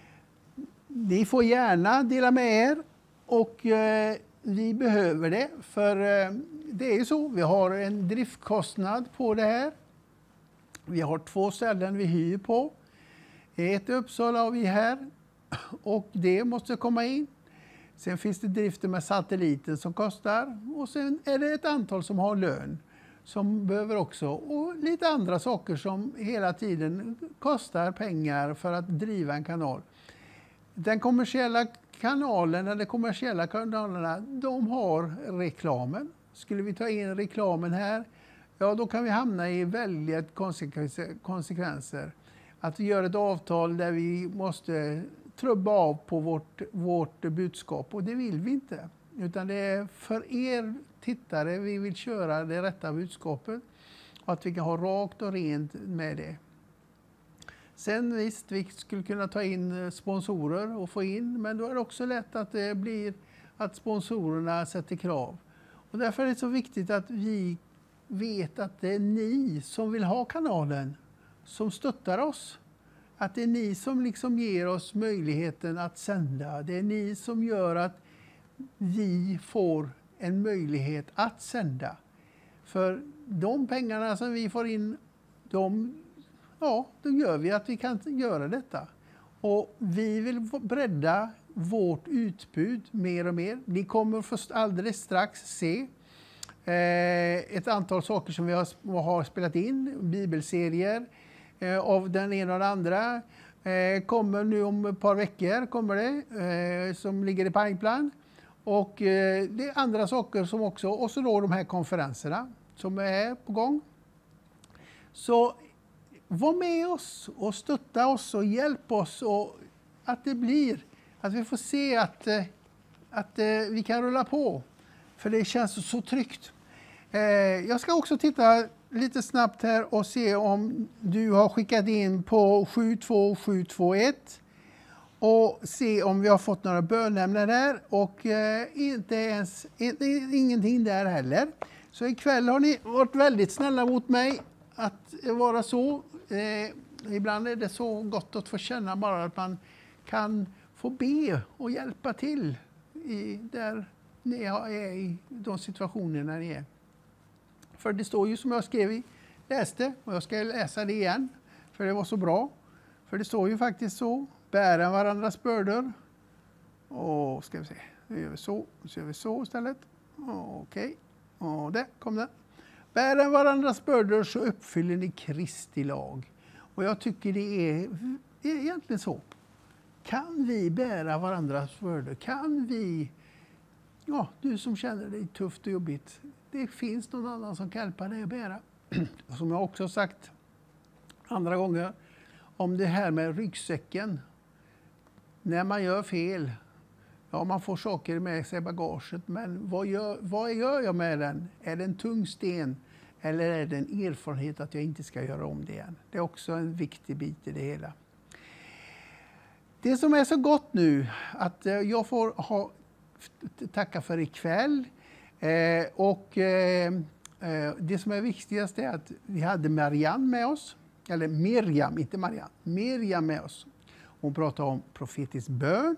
ni får gärna dela med er och eh, vi behöver det. För eh, det är ju så, vi har en driftkostnad på det här. Vi har två ställen vi hyr på. Ett i Uppsala och vi här. Och det måste komma in. Sen finns det driften med satelliten som kostar. Och sen är det ett antal som har lön. Som behöver också. Och lite andra saker som hela tiden kostar pengar för att driva en kanal. Den kommersiella kanalen, eller de kommersiella kanalerna, de har reklamen. Skulle vi ta in reklamen här, ja då kan vi hamna i väldigt konsekvenser. Att vi gör ett avtal där vi måste trubba av på vårt, vårt budskap och det vill vi inte. Utan det är för er tittare vi vill köra det rätta budskapet och att vi kan ha rakt och rent med det. Sen visst, vi skulle kunna ta in sponsorer och få in, men då är det också lätt att det blir att sponsorerna sätter krav. Och därför är det så viktigt att vi vet att det är ni som vill ha kanalen som stöttar oss. Att det är ni som liksom ger oss möjligheten att sända. Det är ni som gör att vi får en möjlighet att sända. För de pengarna som vi får in, de, ja, då gör vi att vi kan göra detta. Och vi vill bredda vårt utbud mer och mer. Ni kommer först alldeles strax se eh, ett antal saker som vi har, har spelat in. Bibelserier eh, av den ena och den andra. Eh, kommer nu om ett par veckor kommer det eh, som ligger i pipeline. Och eh, det är andra saker som också, och så då de här konferenserna som är på gång. Så var med oss och stötta oss och hjälp oss och att det blir, att vi får se att, eh, att eh, vi kan rulla på. För det känns så, så tryggt. Eh, jag ska också titta lite snabbt här och se om du har skickat in på sju två sju två ett. Och se om vi har fått några bönämnen där. Och eh, inte ens, inte, ingenting där heller. Så ikväll har ni varit väldigt snälla mot mig att vara så. Eh, ibland är det så gott att få känna bara att man kan få be och hjälpa till i, där ni är i de situationerna ni är. För det står ju som jag skrev i, läste, och jag ska läsa det igen, för det var så bra. För det står ju faktiskt så, bära varandras bördor. Och ska vi se, nu gör vi så, så gör vi så istället. Okej, och där kom det. Bära varandras bördor så uppfyller ni Kristi lag. Och jag tycker det är, det är egentligen så. Kan vi bära varandras bördor? Kan vi, ja, du som känner dig tufft och jobbigt, det finns någon annan som kan hjälpa dig att bära. Och som jag också har sagt andra gånger, om det här med ryggsäcken. När man gör fel, ja, man får saker med sig i bagaget, men vad gör, vad gör jag med den? Är det en tung sten eller är det en erfarenhet att jag inte ska göra om det igen? Det är också en viktig bit i det hela. Det som är så gott nu, att jag får ha, tacka för ikväll. Eh, och eh, det som är viktigast är att vi hade Marianne med oss. Eller Miriam, inte Marianne. Miriam med oss. Hon pratade om profetisk bön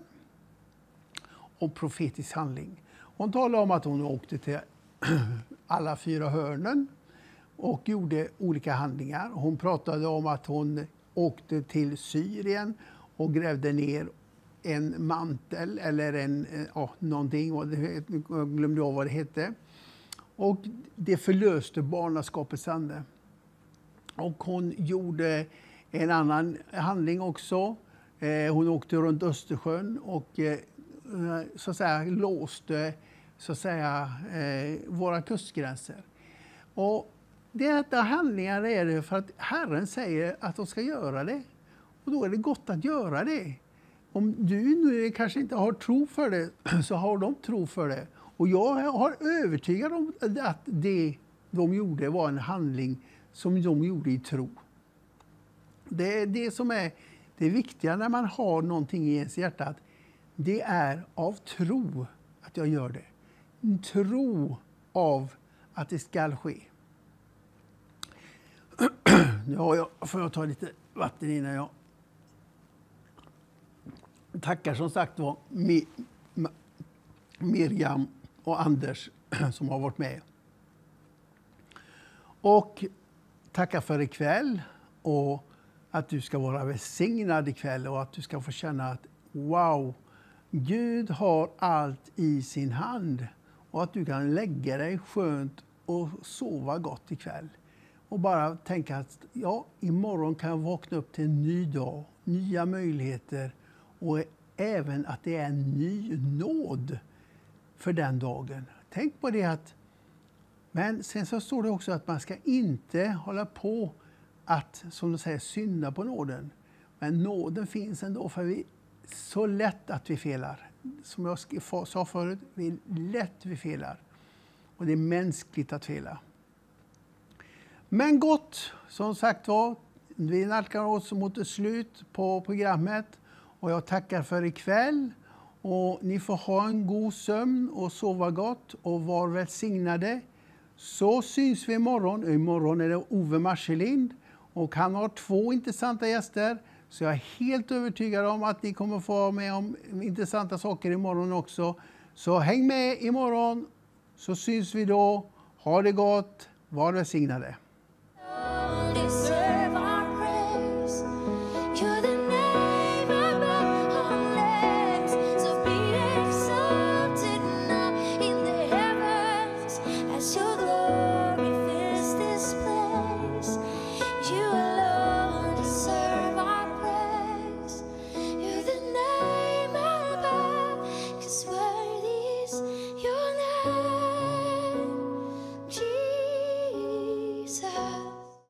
och profetisk handling. Hon talade om att hon åkte till alla fyra hörnen och gjorde olika handlingar. Hon pratade om att hon åkte till Syrien och grävde ner en mantel eller en, ja, någonting, jag glömde av vad det hette. Och det förlöste barnaskapets ande. Och hon gjorde en annan handling också. Hon åkte runt Östersjön och så att säga låste så att säga våra kustgränser. Och detta handlingar är det för att Herren säger att de ska göra det. Och då är det gott att göra det. Om du nu kanske inte har tro för det, så har de tro för det. Och jag har övertygad om att det de gjorde var en handling som de gjorde i tro. Det är det som är det viktiga när man har någonting i ens hjärta. Att det är av tro att jag gör det. En tro av att det ska ske. Ja, jag får jag ta lite vatten innan jag tackar som sagt var Miriam och Anders som har varit med. Och tacka för ikväll och att du ska vara välsignad ikväll och att du ska få känna att wow, Gud har allt i sin hand och att du kan lägga dig skönt och sova gott ikväll. Och bara tänka att ja, imorgon kan jag vakna upp till en ny dag, nya möjligheter och även att det är en ny nåd för den dagen. Tänk på det att, men sen så står det också att man ska inte hålla på att, som de säger, synda på nåden. Men nåden finns ändå för vi så lätt att vi felar. Som jag sa förut, vi är lätt vi felar. Och det är mänskligt att fela. Men gott, som sagt var, vi nalkar oss mot ett slut på programmet. Och jag tackar för ikväll. Och ni får ha en god sömn och sova gott och var välsignade. Så syns vi imorgon. Imorgon är det Ove Marcelind. Och han har två intressanta gäster. Så jag är helt övertygad om att ni kommer få vara med om intressanta saker imorgon också. Så häng med imorgon. Så syns vi då. Ha det gott. Var välsignade.